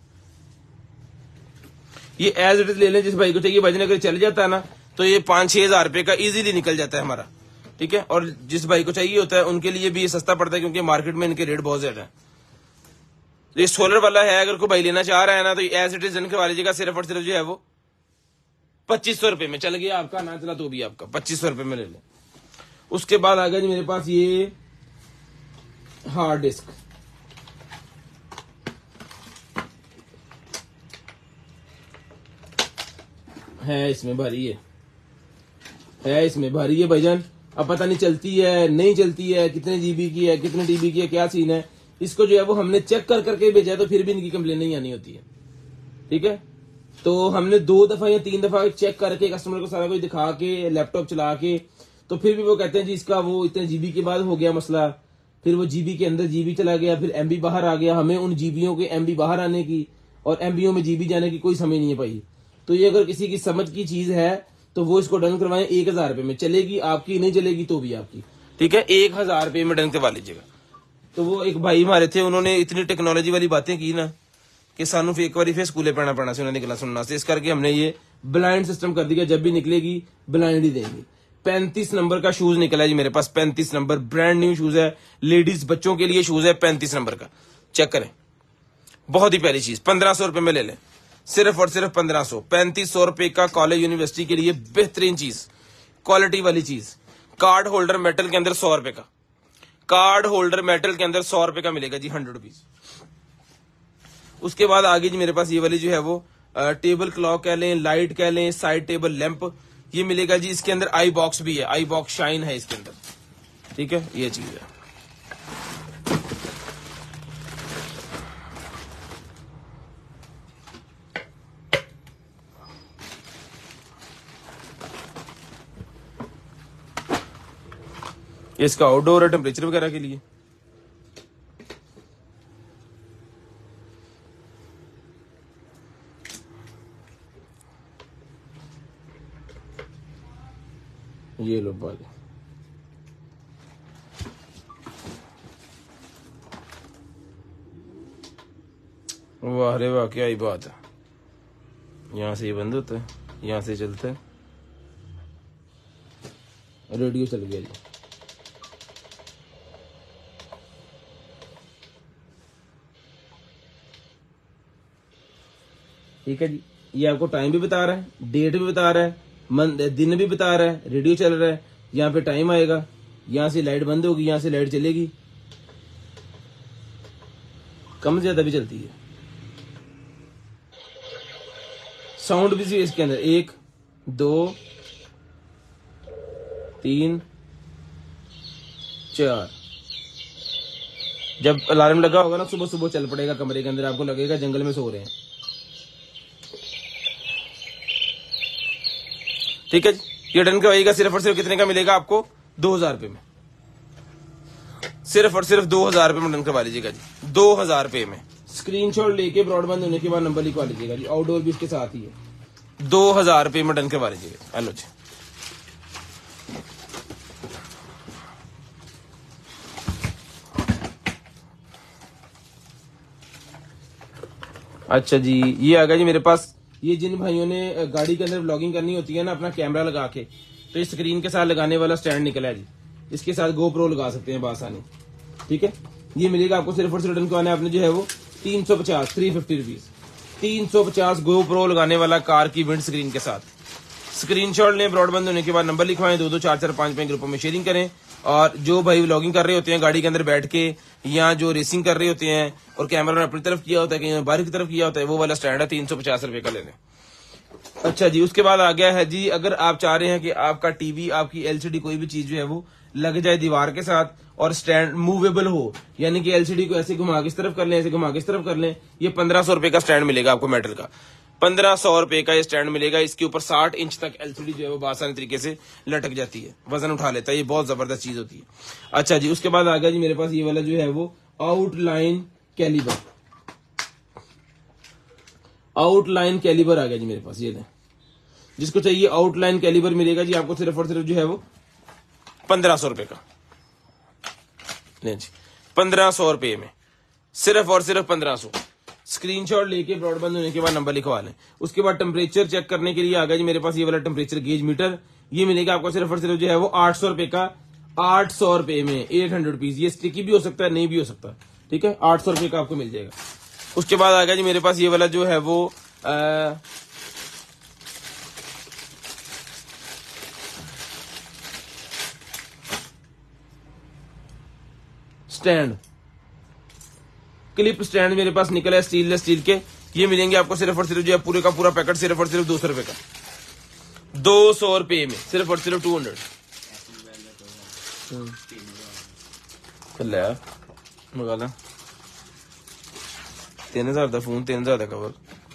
ये एज इट इज ले लें, जिस भाई को चाहिए। वजन अगर चल जाता है ना तो ये पांच छह हजार रुपए का इजीली निकल जाता है हमारा, ठीक है। और जिस भाई को चाहिए होता है उनके लिए भी ये सस्ता पड़ता है क्योंकि मार्केट में इनके रेट बहुत ज्यादा है। ये सोलर वाला है, अगर कोई भाई लेना चाह रहा है ना तो एज इट इज करवा लीजिएगा सिर्फ और सिर्फ जो है वो पच्चीस सौ रुपए में। चल गया आपका, ना चला तो भी आपका पच्चीस सौ रुपए में ले लें। उसके बाद आ गया जी मेरे पास ये हार्ड डिस्क, है इसमें भारी है, है इसमें भारी है भाईजान। अब पता नहीं चलती है नहीं चलती है, कितने जीबी की है, कितने टीबी की है, क्या सीन है। इसको जो है वो हमने चेक कर करके भेजा तो फिर भी इनकी कंप्लेन नहीं आनी होती है, ठीक है। तो हमने दो दफा या तीन दफा चेक करके कस्टमर को सारा कुछ दिखा के लैपटॉप चला के, तो फिर भी वो कहते हैं जी इसका वो इतने जीबी के बाद हो गया मसला, फिर वो जीबी के अंदर जीबी चला गया, फिर एमबी बाहर आ गया। हमें उन जीबियों के एमबी बाहर आने की और एमबीओ में जीबी जाने की कोई समझ नहीं है भाई। तो ये अगर किसी की समझ की चीज है तो वो इसको डन करवाएं। एक हजार रुपए में चलेगी आपकी, नहीं चलेगी तो भी आपकी, ठीक है। एक हजार रुपए में डन करवा लीजिएगा। तो वो एक भाई हमारे थे, उन्होंने इतनी टेक्नोलॉजी वाली बातें की ना कि सानू एक बार फिर स्कूले पढ़ना पड़ना से उन्होंने निकला सुनना से, इस करके हमने ये ब्लाइंड सिस्टम कर दिया। जब भी निकलेगी ब्लाइंड ही देंगे। पैंतीस नंबर का शूज निकला जी मेरे पास, पैंतीस नंबर ब्रांड न्यू शूज है, लेडीज बच्चों के लिए शूज है, पैंतीस नंबर का। चेक करें, बहुत ही प्यारी चीज, पंद्रह सौ रुपए में ले लें, सिर्फ और सिर्फ पंद्रह सौ। पैंतीस सौ रुपए का कॉलेज यूनिवर्सिटी के लिए बेहतरीन चीज, क्वालिटी वाली चीज। कार्ड होल्डर मेटल के अंदर सौ रुपए का, कार्ड होल्डर मेटल के अंदर सौ रुपए का मिलेगा जी, हंड्रेड रुपीज। उसके बाद आगे जी मेरे पास ये वाली जो है वो आ, टेबल क्लॉक कह लें, लाइट कह लें, साइड टेबल लैंप, ये मिलेगा जी। इसके अंदर आई बॉक्स भी है, आई बॉक्स शाइन है इसके अंदर, ठीक है। ये चीज है। इसका आउटडोर है टेम्परेचर वगैरह के लिए। ये लो बाल, वाह रे वाह, क्या ही बात है। यहां से ये बंद होता है, यहां से चलता है, रेडियो चल गया जी। ठीक है जी। ये आपको टाइम भी बता रहा है, डेट भी बता रहा है, मन दिन भी बता रहा है, रेडियो चल रहा है। यहाँ पे टाइम आएगा, यहाँ से लाइट बंद होगी, यहाँ से लाइट चलेगी, कम ज्यादा भी चलती है। साउंड भी इसके अंदर, एक दो तीन चार। जब अलार्म लगा होगा ना सुबह सुबह चल पड़ेगा कमरे के अंदर, आपको लगेगा जंगल में सो रहे हैं, ठीक है जी। ये डन करवाइएगा। सिर्फ और सिर्फ कितने का मिलेगा आपको? दो हजार रुपये में, सिर्फ और सिर्फ दो हजार रुपये में डन करवा लीजिएगा जी, दो हजार रुपये में। स्क्रीनशॉट लेके ब्रॉडबैंड होने के बाद नंबर लिखवा लीजिएगा जी, आउटडोर भी इसके साथ ही है। दो हजार रुपये में डन करवा लीजिएगा। हेलो जी, अच्छा जी, ये आ गया जी मेरे पास। ये जिन भाइयों ने गाड़ी के अंदर व्लॉगिंग करनी होती है ना अपना कैमरा लगा के, तो इस स्क्रीन के साथ लगाने वाला स्टैंड निकला है जी, इसके साथ गोप्रो लगा सकते हैं बासानी। ठीक है, ये मिलेगा आपको सिर्फ और सिर्फ रिटर्न करवाना है आपने जो है वो तीन सौ पचास थ्री फिफ्टी रुपीज तीन सौ पचास गोप्रो लगाने वाला कार की विंड स्क्रीन के साथ। स्क्रीनशॉट लें, ब्रॉडबैंड होने के बाद नंबर लिखवाएं, दो दो चार चार पांच पांच ग्रुपों में शेयरिंग करें। और जो भाई व्लॉगिंग कर रहे होते हैं गाड़ी के अंदर बैठ के, या जो रेसिंग कर रहे होते हैं और कैमरा अपनी तरफ किया होता है, कहीं बाहर की तरफ किया होता है, वो वाला स्टैंड है, तीन सौ पचास रुपए का ले लें। अच्छा जी, उसके बाद आ गया है जी, अगर आप चाह रहे हैं कि आपका टीवी, आपकी एलसीडी कोई भी चीज जो है वो लग जाए दीवार के साथ और स्टैंड मूवेबल हो, यानी कि एलसीडी को ऐसे घुमा के इस तरफ कर लें, ऐसे घुमा के इस तरफ कर लें, ये पंद्रह सौ रुपए का स्टैंड मिलेगा आपको, मेटल का पंद्रह सौ रुपए का ये स्टैंड मिलेगा। इसके ऊपर साठ इंच तक एलसीडी जो है वो आसानी तरीके से लटक जाती है, वजन उठा लेता है, ये बहुत जबरदस्त चीज होती है। अच्छा जी, उसके बाद आ गया जी मेरे पास ये वाला जो है वो आउटलाइन कैलिबर, आउटलाइन कैलिबर आ गया जी मेरे पास। ये लें, जिसको चाहिए आउटलाइन कैलिबर मिलेगा जी आपको सिर्फ और सिर्फ जो है वो पंद्रह सौ रुपए का। लें जी, पंद्रह सौ रुपए में, सिर्फ और सिर्फ पंद्रह सौ। स्क्रीनशॉट लेके ब्रॉडबैंड होने के बाद नंबर लिखवा लें। उसके बाद टेम्परेचर चेक करने के लिए आ गया जी मेरे पास ये वाला टेम्परेचर गेज मीटर, ये मिलेगा आपको सिर्फ और सिर्फ जो है वो आठ सौ रुपए का, आठ सौ रुपए में, एट हंड्रेड रुपीज। ये स्टिकी भी हो सकता है, नहीं भी हो सकता, ठीक है, आठ सौ रुपए का आपको मिल जाएगा। उसके बाद आ गया जी मेरे पास ये वाला जो है वो आ, स्टैंड, क्लिप स्टैंड मेरे पास निकला है स्टील स्टील के, ये मिलेंगे आपको सिर्फ और सिर्फ जो है पूरे का पूरा पैकेट सिर्फ और सिर्फ दो सौ रुपए का, दो सौ रुपए में, सिर्फ और सिर्फ टू हंड्रेड। चल यार मंगा ला, तीन हजार का फोन, तीन हजार का कवर।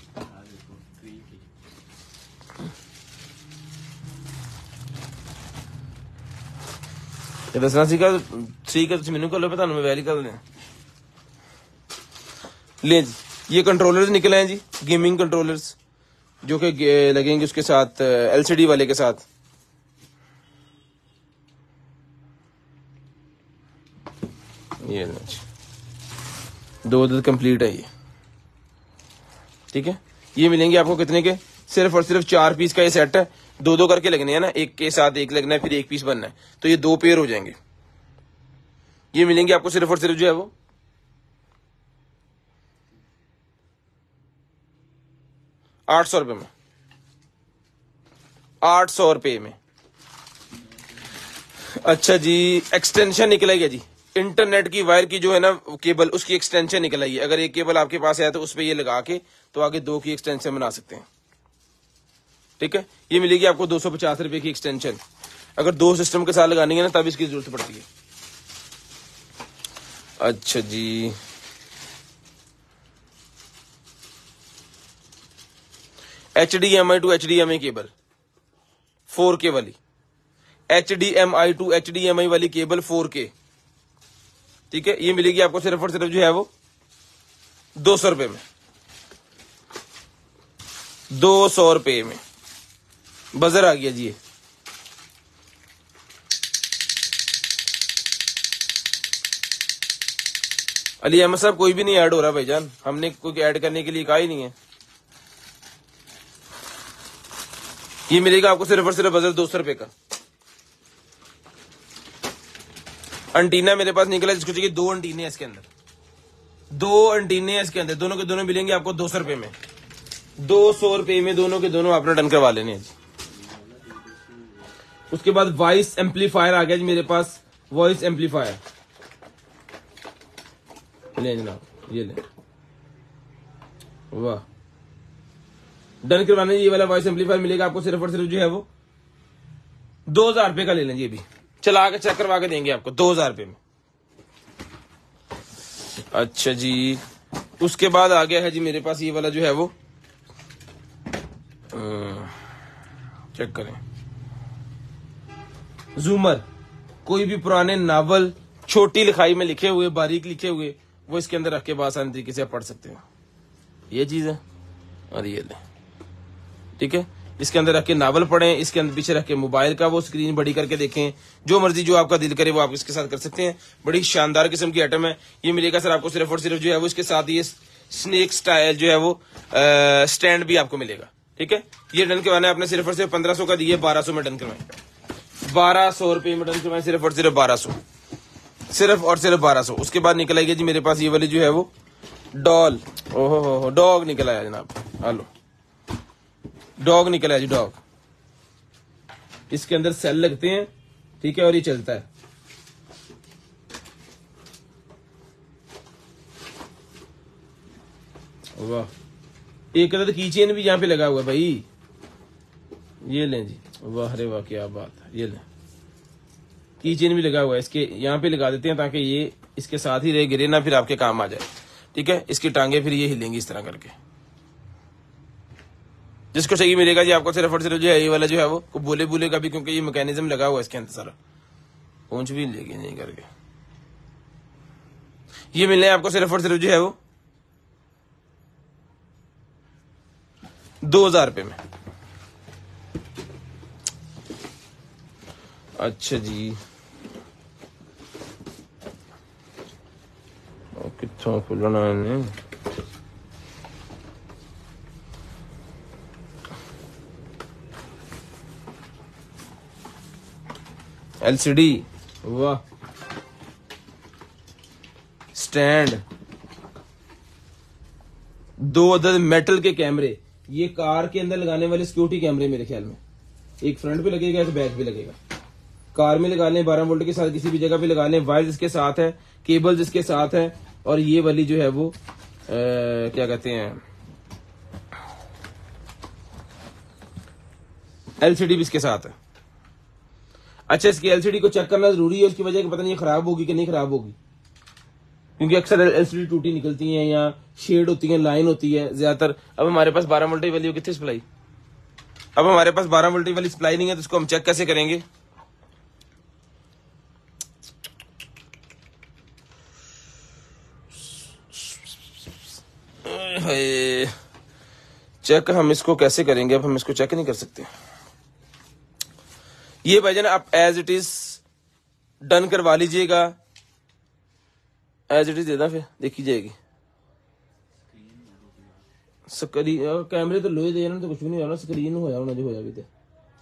दसना सीखा ठीक है, तुम मैनू कर लो, पता मैं वैली कर दें। ले जी, ये कंट्रोलर्स निकले हैं जी, गेमिंग कंट्रोलर्स जो कि लगेंगे उसके साथ एलसीडी वाले के साथ। ये दो दो कंप्लीट है ये, ठीक है। ये मिलेंगे आपको कितने के, सिर्फ और सिर्फ चार पीस का ये सेट है, दो दो करके लगने हैं ना, एक के साथ एक लगना है, फिर एक पीस बनना है, तो ये दो पेयर हो जाएंगे। ये मिलेंगे आपको सिर्फ और सिर्फ जो है वो आठ सौ रुपए में, आठ सौ रुपए में। अच्छा जी, एक्सटेंशन निकल गया जी, इंटरनेट की वायर की जो है ना केबल, उसकी एक्सटेंशन निकल आई है। अगर एक केबल आपके पास है तो उस पर ये लगा के तो आगे दो की एक्सटेंशन बना सकते हैं, ठीक है। ये मिलेगी आपको दो सौ पचास रुपए की एक्सटेंशन, अगर दो सिस्टम के साथ लगानी है ना तब इसकी जरूरत पड़ती है। अच्छा जी, H D M I to H D M I cable four K वाली, H D M I to H D M I वाली केबल फोर के, ठीक है। ये मिलेगी आपको सिर्फ और सिर्फ जो है वो दो सौ रुपए में, दो सौ रुपए में। बजर आ गया जी ये, अली अहमद साहब कोई भी नहीं ऐड हो रहा भाईजान, हमने कोई ऐड करने के लिए कहा ही नहीं है। ये मिलेगा आपको सिर्फ और सिर्फ बजर दो सौ रुपए का। अंटीना मेरे पास निकला, जिसको चाहिए दो अंटीने इसके अंदर, दो अंटीने हैं इसके अंदर, दोनों के दोनों मिलेंगे आपको दो सौ रुपए में, दो सौ रुपए में दोनों के दोनों आपने डन करवा लेने हैं। उसके बाद वॉइस एम्पलीफायर आ गया जी मेरे पास, वॉइस एम्पलीफायर ले जनाब, ये ले, वाह, डन करवाने। ये वाला वॉइस एम्पलीफायर मिलेगा आपको सिर्फ और सिर्फ जो है वो दो हजार रुपए का ले लें जी, अभी चला के चेक करवा के देंगे आपको दो हजार रुपए में। अच्छा जी, उसके बाद आ गया है जी मेरे पास ये वाला जो है वो, चेक करें, जूमर, कोई भी पुराने नावल छोटी लिखाई में लिखे हुए, बारीक लिखे हुए, वो इसके अंदर रख के आसानी तरीके से आप पढ़ सकते हो। ये चीज है और ये ले, ठीक है। इसके अंदर रख के नावल पढ़ें, इसके अंदर पीछे रख के मोबाइल का वो स्क्रीन बड़ी करके देखें, जो मर्जी जो आपका दिल करे वो आप इसके साथ कर सकते हैं। बड़ी शानदार किस्म की आइटम है। ये मिलेगा सर आपको सिर्फ और सिर्फ जो है वो इसके साथ ये स्नेक स्टाइल जो है वो आ, स्टैंड भी आपको मिलेगा, ठीक है। ये डन करवाना आपने सिर्फ और सिर्फ पंद्रह सौ का दिए, बारह सौ में डन करवाएं, बारह सौ रुपये में डन करवाएं, सिर्फ और सिर्फ बारह सौ, सिर्फ और सिर्फ बारह सौ। उसके बाद निकल आएगी जी मेरे पास ये वाली जो है वो डॉल, ओहो हो डॉग निकल आया जनाब, हेलो डॉग निकल आया जी डॉग। इसके अंदर सेल लगते हैं, ठीक है, और ये चलता है। वाह, एक अदद की चेन भी यहाँ पे लगा हुआ है भाई, ये लें जी, वाह रे वाह क्या बात है। ये लें, की चेन भी लगा हुआ है, इसके यहाँ पे लगा देते हैं ताकि ये इसके साथ ही रहे, गिरे ना, फिर आपके काम आ जाए, ठीक है। इसकी टांगे फिर ये हिलेंगी इस तरह करके। जिसको चाहिए मिलेगा जी आपको सिर्फ और सिर्फ जो है ये वाला जो है वो को बोले बोले का भी, क्योंकि ये मैकेनिज्म लगा हुआ है इसके अंदर सारा, पहुंच भी लेगी नहीं करके। ये मिलने आपको सिर्फ और सिर्फ जो है वो दो हजार रुपये में। अच्छा जी, कितना खुलना है, एलसीडी, वाह, स्टैंड, दो अदद मेटल के कैमरे, ये कार के अंदर लगाने वाले सिक्योरिटी कैमरे मेरे ख्याल में, एक फ्रंट पे लगेगा एक बैक पे लगेगा। कार में लगा लें, बारह वोल्ट के साथ किसी भी जगह पे लगा लें, वायर इसके साथ है, केबल इसके साथ है, और ये वाली जो है वो आ, क्या कहते हैं एलसीडी भी इसके साथ है। अच्छा, इसकी एलसीडी को चेक करना जरूरी है, उसकी वजह कि पता नहीं खराब होगी कि नहीं खराब होगी, क्योंकि अक्सर एलसीडी टूटी निकलती है या शेड होती है, लाइन होती है ज्यादातर। अब हमारे पास बारह वोल्ट वाली कितनी सप्लाई, अब हमारे पास बारह वोल्ट वाली सप्लाई नहीं है, तो इसको हम चेक कैसे करेंगे। चेक हम इसको कैसे करेंगे, अब हम इसको चेक नहीं कर सकते। ये भाईजान आप एज इट इज डन करवा लीजिएगा, एज इट इज देना, फिर देखी जाएगी। स्क्रीन कैमरे तो लोहे दे ना, तो कुछ भी नहीं होना, स्क्रीन होया होना जो होया भी ते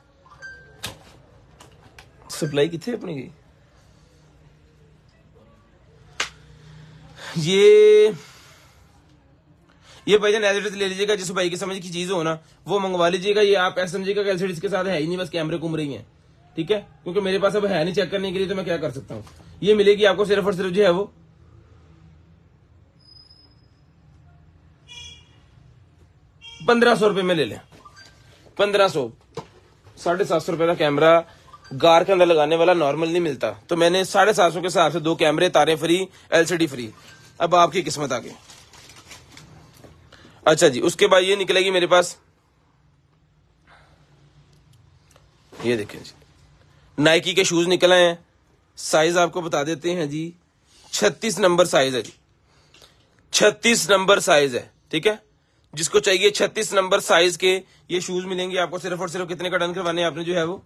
सप्लाई किथे अपनी गई। ये ये भाईजान एज इट इज ले लीजिएगा, जिस भाई की समझ की चीज हो ना वो मंगवा लीजिएगा। ये आप ऐसा समझिएगा कि एलसीडी के साथ है ही नहीं, बस कैमरे घूम रही हैं, ठीक है, क्योंकि मेरे पास अब है नहीं चेक करने के लिए, तो मैं क्या कर सकता हूं। ये मिलेगी आपको सिर्फ और सिर्फ जो है वो पंद्रह सौ रुपए में ले लें, पंद्रह सौ, साढ़े सात सौ रुपए का कैमरा गार के अंदर लगाने वाला नॉर्मल नहीं मिलता, तो मैंने साढ़े सात सौ के हिसाब से दो कैमरे, तारे फ्री, एलसीडी फ्री। अब आपकी किस्मत आगे। अच्छा जी, उसके बाद ये निकलेगी मेरे पास, ये देखें जी, नाइकी के शूज निकल आए हैं। साइज आपको बता देते हैं जी, छत्तीस नंबर साइज है जी, छत्तीस नंबर साइज है, ठीक है। जिसको चाहिए छत्तीस नंबर साइज के ये शूज मिलेंगे आपको सिर्फ और सिर्फ कितने का डन करवाने आपने जो है वो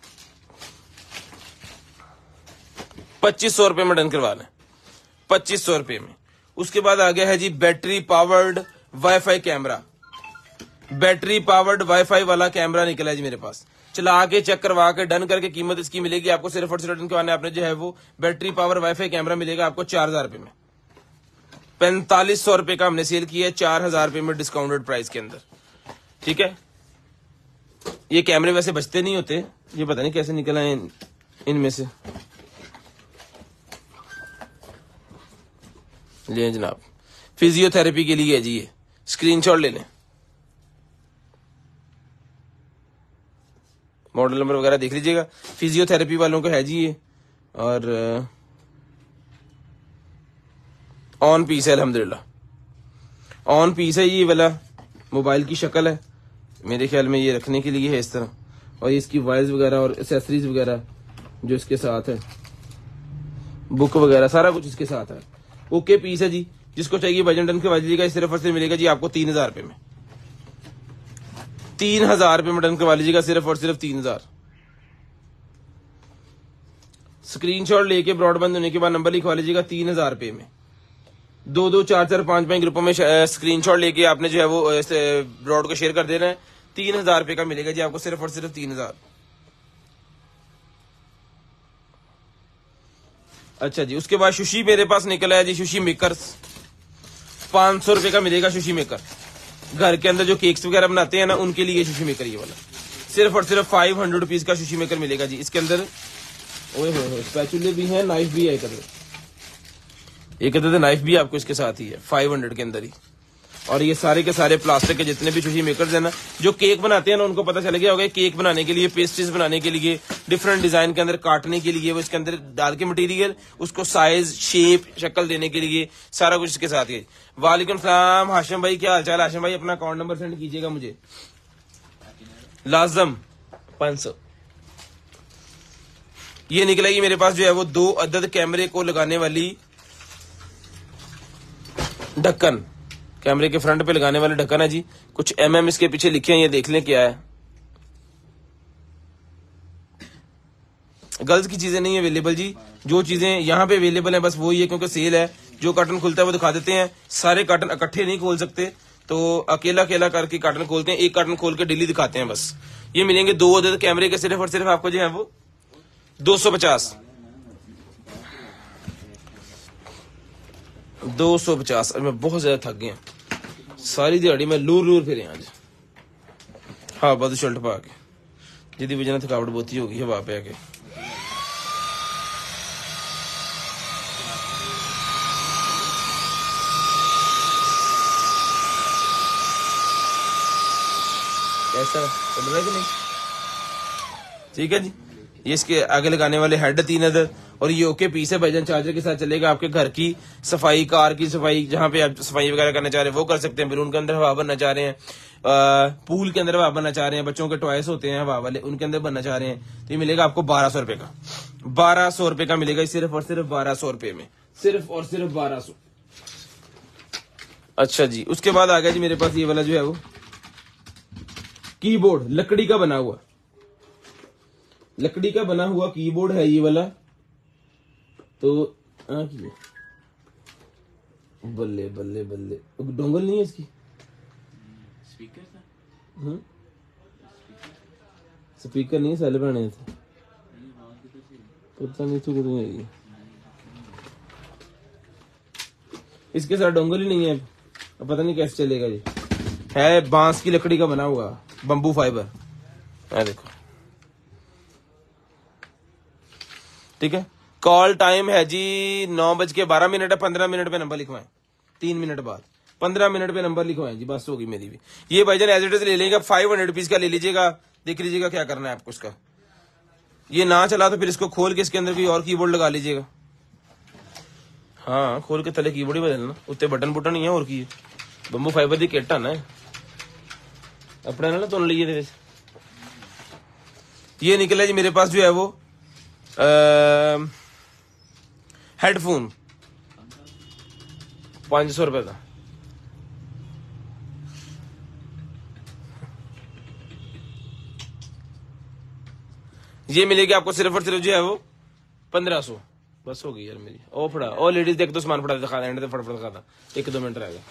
पच्चीस सौ रुपए में डन करवाना है, पच्चीस सौ रुपए में। उसके बाद आ गया है जी battery powered WiFi camera, battery powered WiFi वाला कैमरा निकला है जी मेरे पास। चला के चेक करवा के डन करके कीमत इसकी मिलेगी आपको सिर्फ और सिर्फ डन करवाने आपने जो है वो बैटरी पावर वाईफाई कैमरा मिलेगा आपको चार हजार रुपए में। पैंतालीस सौ रुपए का हमने सेल किया है, चार हजार रुपए में डिस्काउंटेड प्राइस के अंदर, ठीक है। ये कैमरे वैसे बचते नहीं होते, ये पता नहीं कैसे निकल आए इनमें से। ले जनाब, फिजियोथेरेपी के लिए है जी, ये स्क्रीनशॉट ले लें, मॉडल नंबर वगैरह देख लीजिएगा, फिजियोथेरेपी वालों को है जी ये। और ऑन पीस है, अल्हम्दुलिल्लाह ऑन पीस है। ये वाला मोबाइल की शक्ल है, मेरे ख्याल में ये रखने के लिए है इस तरह, और इसकी वायर्स वगैरह और एसेसरीज वगैरह जो इसके साथ है बुक वगैरह सारा कुछ इसके साथ है। ओके पीस है जी। जिसको चाहिए वजन डन के वाली का सिर्फ और सिर्फ मिलेगा जी आपको तीन हजार रुपए में, तीन हजार रुपए में डन करवा लीजिएगा सिर्फ और सिर्फ तीन हजार। स्क्रीनशॉट लेके ब्रॉडबैंड होने के बाद नंबर लिखवा लीजिएगा तीन हजार रुपए में। दो दो चार चार पांच पांच ग्रुपों में स्क्रीनशॉट लेके आपने जो है वो ब्रॉड को शेयर कर देना है। तीन हजार रुपए का मिलेगा जी आपको सिर्फ और सिर्फ तीन हजार। अच्छा जी, उसके बाद सुशी मेरे पास निकला है जी, सुशी मेकर पांच सौ रुपए का मिलेगा। सुशी मेकर घर के अंदर जो केक्स वगैरह बनाते हैं ना उनके लिए सुशी मेकर ये वाला सिर्फ और सिर्फ फाइव हंड्रेड रुपीज का सुशी मेकर मिलेगा जी। इसके अंदर ओए हो स्पैचुले भी है, नाइफ भी है, एक अदर एक अदर नाइफ भी आपको इसके साथ ही है फाइव हंड्रेड के अंदर ही। और ये सारे के सारे प्लास्टिक के जितने भी सुशी मेकर्स है ना जो केक बनाते हैं ना उनको पता चल गया होगा केक बनाने के लिए, पेस्ट्रीज बनाने के लिए, डिफरेंट डिजाइन के अंदर काटने के लिए वो इसके अंदर डाल के मटेरियल उसको साइज शेप शक्ल देने के लिए सारा कुछ इसके साथ है। वालेकुम सलाम हाशिम भाई, क्या हाल चाल? हाशिम भाई अपना अकाउंट नंबर सेंड कीजिएगा मुझे। लाजम पांच सौ ये निकलेगी मेरे पास जो है वो दो अदद कैमरे को लगाने वाली ढक्कन, कैमरे के फ्रंट पे लगाने वाले ढक्कन है जी। कुछ एम एम इसके पीछे लिखे हैं, ये देख लें क्या है। गर्ल्स की चीजें नहीं अवेलेबल जी, जो चीजें यहाँ पे अवेलेबल है बस वही है क्योंकि सेल है। जो कार्टन खुलता है वो दिखा देते हैं, सारे कार्टन इकट्ठे नहीं खोल सकते तो अकेला अकेला करके कार्टन खोलते हैं, एक कार्टन खोल के डेली दिखाते हैं बस। ये मिलेंगे दो अदद कैमरे के सिर्फ और सिर्फ आपको जो है वो दो सौ पचास दो सौ पचास। मैं बहुत ज्यादा थक गया, सारी दिहाड़ी मैं लूर लूर फिरे आज। हाँ बद शर्ट पा के जिदी वजह थकावट बहुत ही होगी हवा पे आके। कैसा चल रहा है कि नहीं? ठीक है जी। ये इसके आगे लगाने वाले हेड तीन अदर और ये ओके पीस है भाईजान, चार्जर के साथ चलेगा। आपके घर की सफाई, कार की सफाई, जहां पे आप सफाई वगैरह करना चाह रहे हैं वो कर सकते हैं। बैलून के अंदर हवा बनना चाह रहे हैं, आ, पूल के अंदर हवा बनना चाह रहे हैं, बच्चों के टॉयस होते हैं हवा वाले उनके अंदर बनना चाह रहे हैं तो ये मिलेगा आपको बारह सौ रुपए का। बारह सौ रुपए का मिलेगा सिर्फ और सिर्फ बारह सौ रुपए में, सिर्फ और सिर्फ बारह सौ। अच्छा जी, उसके बाद आ गया जी मेरे पास ये वाला जो है वो कीबोर्ड, लकड़ी का बना हुआ, लकड़ी का बना हुआ कीबोर्ड है ये वाला। तो आ, बल्ले बल्ले बल्ले डोंगल नहीं है इसकी, स्पीकर था, स्पीकर नहीं साले बनाने थे, पता नहीं तो कितनी है। इसके साथ डोंगल ही नहीं है, अब पता नहीं कैसे चलेगा। ये है बांस की लकड़ी का बना हुआ, बम्बू फाइबर है, देखो ठीक है। कॉल टाइम है जी नौ बज के बारह मिनट है, पंद्रह मिनट पे नंबर लिखवाएं, तीन मिनट बाद पंद्रह मिनट पे नंबर लिखवाएं जी, बस होगी मेरी भी। ये भाईजान एज इट इज ले लेंगे, फाइव हंड्रेड रुपीज का ले लीजिएगा, देख लीजिएगा क्या करना है आपको इसका। ये ना चला तो फिर इसको खोल के इसके अंदर कोई और कीबोर्ड लगा लीजिएगा। हाँ खोल के तले कीबोर्ड ही बदलना, उत्ते बटन बुटन नहीं है और की बंबू फाइबर की किट आना है अपने ना तुन लीजिए। ये निकला जी मेरे पास जो है वो हेडफोन पांच सौ रुपए का। ये मिलेगी आपको सिर्फ और सिर्फ जो है वो पंद्रह सौ। बस हो गई यार मेरी। ओ फड़ा ओ लेडीज देख तो सामान फटा दिखा एंड फटाफट दिखा था, एक दो मिनट रहेगा।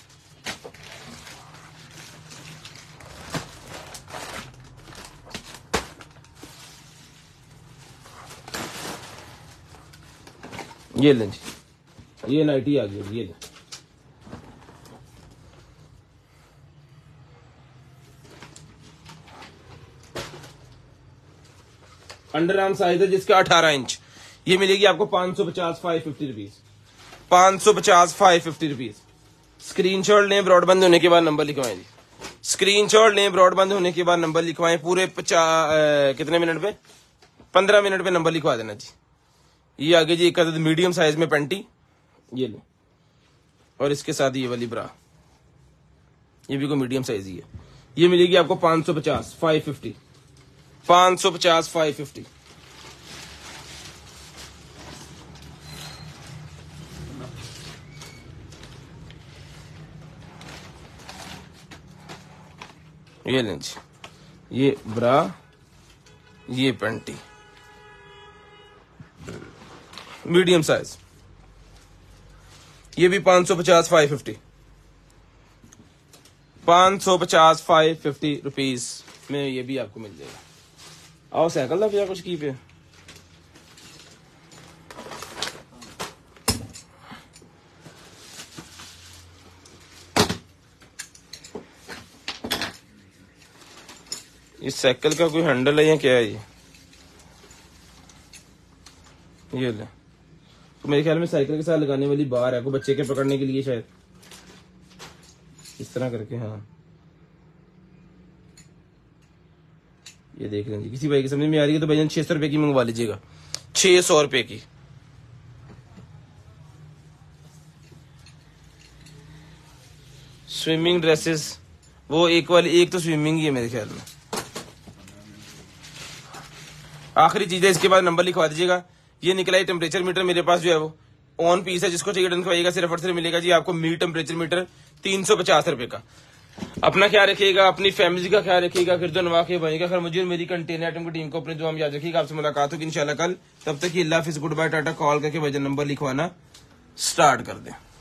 ये लें जी, ये नाइटी आ गई, ये लें। अंडर आर्म साइज है जिसका अठारह इंच। ये मिलेगी आपको पांच सौ पचास फाइव फिफ्टी रुपीज, पांच सौ पचास फाइव फिफ्टी रुपीज। स्क्रीनशॉट लें, ब्रॉडबैंड होने के बाद नंबर लिखवाएं जी। स्क्रीनशॉट लें, ब्रॉडबैंड होने के बाद नंबर लिखवाएं। पूरे पचास कितने मिनट पे? पंद्रह मिनट पे नंबर लिखवा देना जी। ये आगे जी एक अदद मीडियम साइज में पेंटी, ये लो, और इसके साथ ये वाली ब्रा, ये भी कोई मीडियम साइज ही है। ये मिलेगी आपको पांच सौ पचास फाइव फिफ्टी, पांच सौ पचास फाइव फिफ्टी। ये लें जी, ये ब्रा, ये पेंटी मीडियम साइज, ये भी पाँच सौ पचास फाइव फिफ्टी पाँच सौ पचास फाइव फिफ्टी रुपीज में ये भी आपको मिल जाएगा। आओ साइकिल दा पिया कुछ की पे इस साइकिल का कोई हैंडल है या क्या है ये ये ले, तो मेरे ख्याल में साइकिल के साथ लगाने वाली बार है, को बच्चे के पकड़ने के लिए शायद इस तरह करके। हाँ ये देख लेंगे, किसी भाई की समझ में आ रही है तो भाईजान छह सौ रुपए की मंगवा लीजिएगा, छह सौ रुपए की। स्विमिंग ड्रेसेस, वो एक वाली एक तो स्विमिंग ही है मेरे ख्याल में। आखिरी चीज है, इसके बाद नंबर लिखवा दीजिएगा। ये निकला है टेम्परेचर मीटर, मेरे पास जो है वो ऑन पीस है, जिसको चाहिए डन खवाइएगा, सिर्फ और सिर्फ मिलेगा जी आपको मीट टेम्परेचर मीटर तीन सौ पचास रुपए का। अपना ख्याल रखिएगा, अपनी फैमिली का ख्याल रखिएगा, फिर नवा के बनेगा। खैर मुझे मेरी कंटेनर आइटम की टीम को अपने दुआ में याद रखिएगा। आपसे मुलाकात होगी इंशाल्लाह कल, तब तक अल्लाह हाफिज़, गुड बाय, टाटा। कॉल करके वजन नंबर लिखवाना स्टार्ट कर दें।